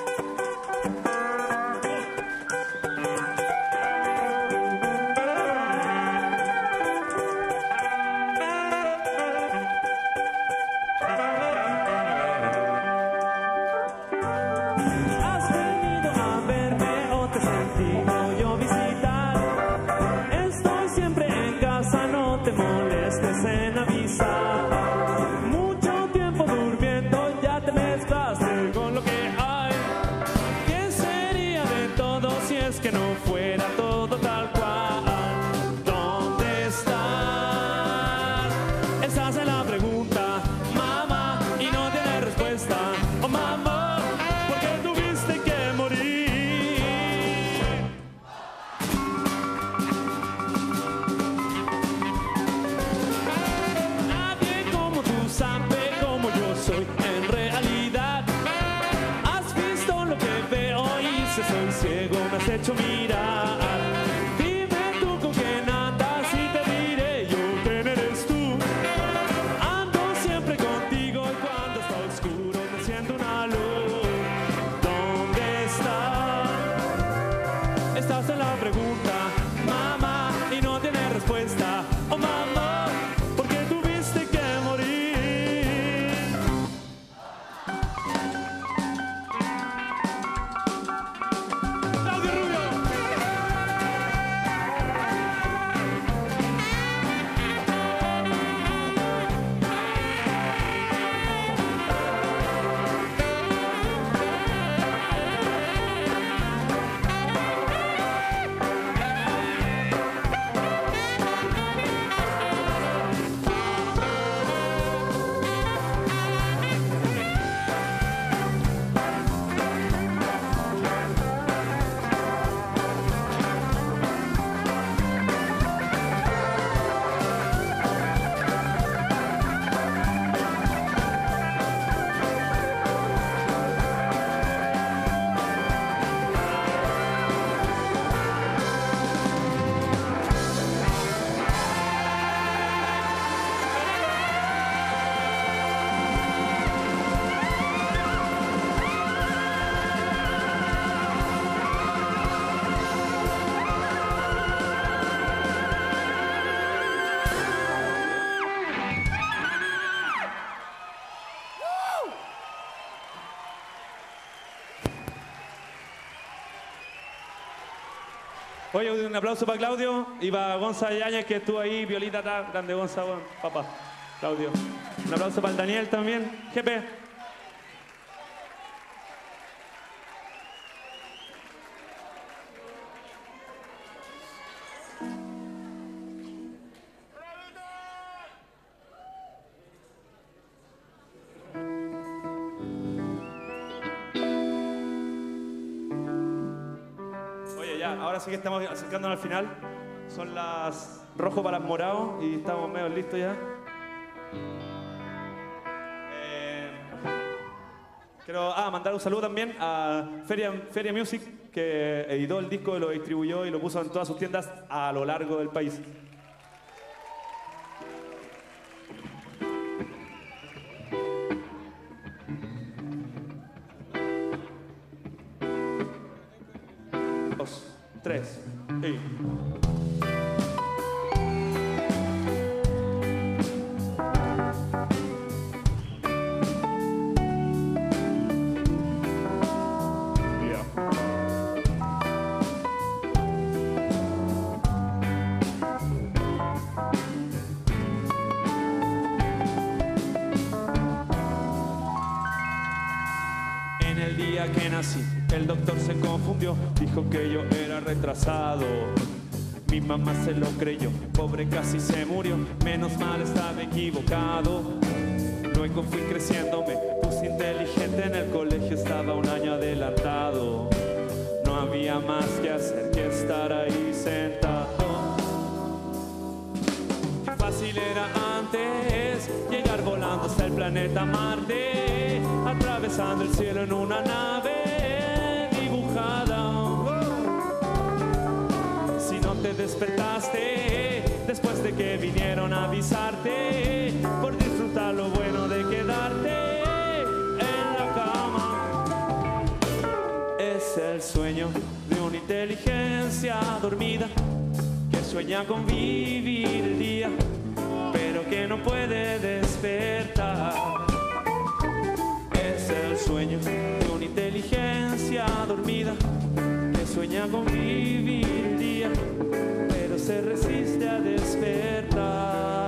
Hecho mirar, dime tú con quién andas y te diré yo quién eres tú. Ando siempre contigo y cuando está oscuro me siento una luz. ¿Dónde estás? Estás en la pregunta, mamá, y no tienes respuesta. Oh mamá, ¿por qué tuviste que morir? Oye, un aplauso para Claudio y para Gonza Yáñez, que estuvo ahí, violita atrás, grande Gonza, bueno, papá, Claudio. Un aplauso para el Daniel también, jefe. Ahora sí que estamos acercándonos al final. Son las rojo para las morados y estamos medio listos ya. Quiero mandar un saludo también a Feria Music, que editó el disco, lo distribuyó y lo puso en todas sus tiendas a lo largo del país. Dos, tres y... que nací, el doctor se confundió, dijo que yo era retrasado. Mi mamá se lo creyó, pobre casi se murió, menos mal estaba equivocado. Luego fui creciendo, me puse inteligente, en el colegio estaba un año adelantado. No había más que hacer que estar ahí sentado. Qué fácil era antes llegar volando hasta el planeta Marte, atravesando el cielo en una nave dibujada. Si no te despertaste después de que vinieron a avisarte, por disfrutar lo bueno de quedarte en la cama. Es el sueño de una inteligencia dormida que sueña con vivir el día, pero que no puede despertar. Es el sueño de una inteligencia dormida que sueña con vivir el día, pero se resiste a despertar.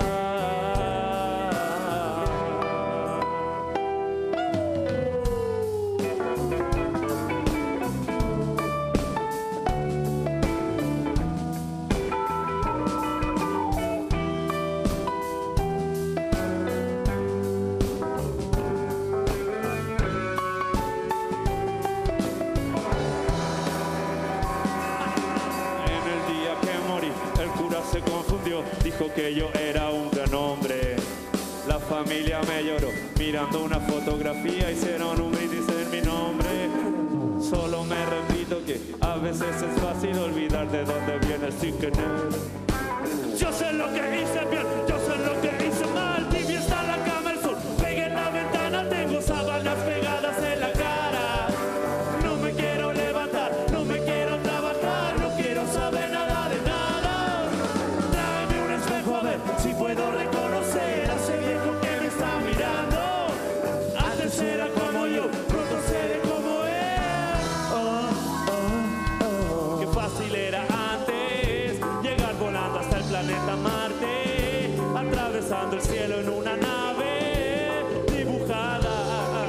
Se confundió, dijo que yo era un gran hombre. La familia me lloró, mirando una fotografía hicieron un brindis en mi nombre. Solo me repito que a veces es fácil olvidar de dónde vienes sin querer. Yo sé lo que hice bien, yo sé lo que hice mal. Tibia está la cama, el sol pegué en la ventana, tengo sábanas pegadas en la cara. No me quiero levantar, no me quiero trabajar, no quiero saber nada de nada. Si puedo reconocer a ese viejo que me está mirando. Antes era como yo, pronto seré como él. Oh, oh, oh. Qué fácil era antes llegar volando hasta el planeta Marte, atravesando el cielo en una nave dibujada.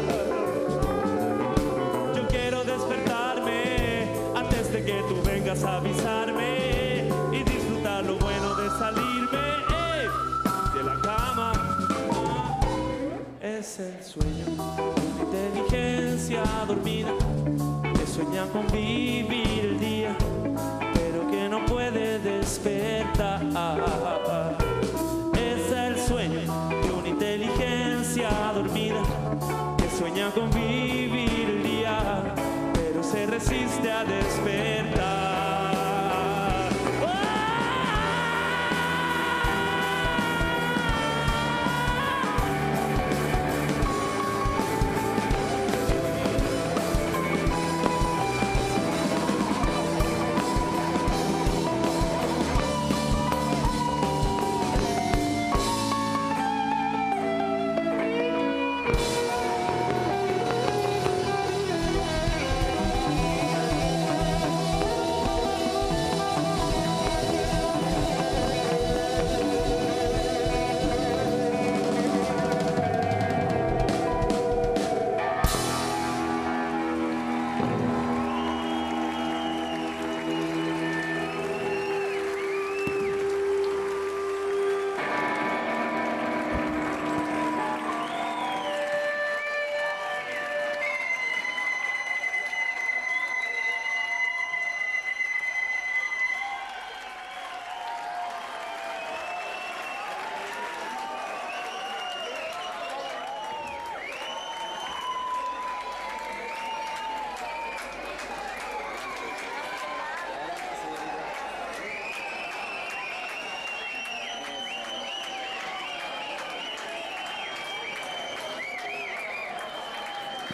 Yo quiero despertarme antes de que tú vengas a avisarme y disfrutar lo bueno de salirme de la cama. Es el sueño de una inteligencia dormida que sueña con vivir el día, pero que no puede despertar. Es el sueño de una inteligencia dormida que sueña con vivir el día, pero se resiste a despertar.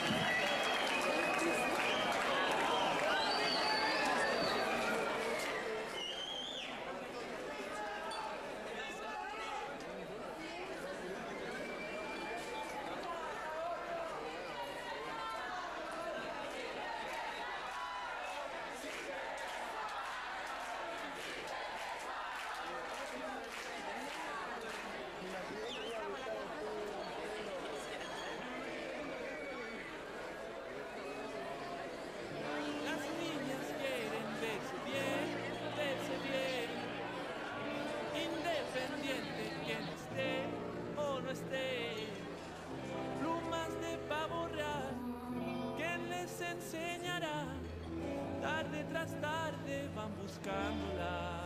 Tarde tras tarde van buscándola.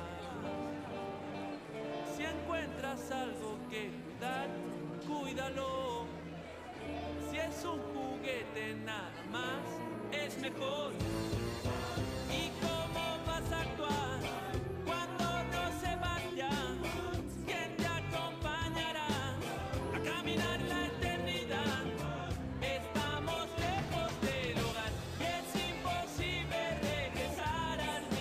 Si encuentras algo que cuidar, cuídalo. Si es un juguete nada más, es mejor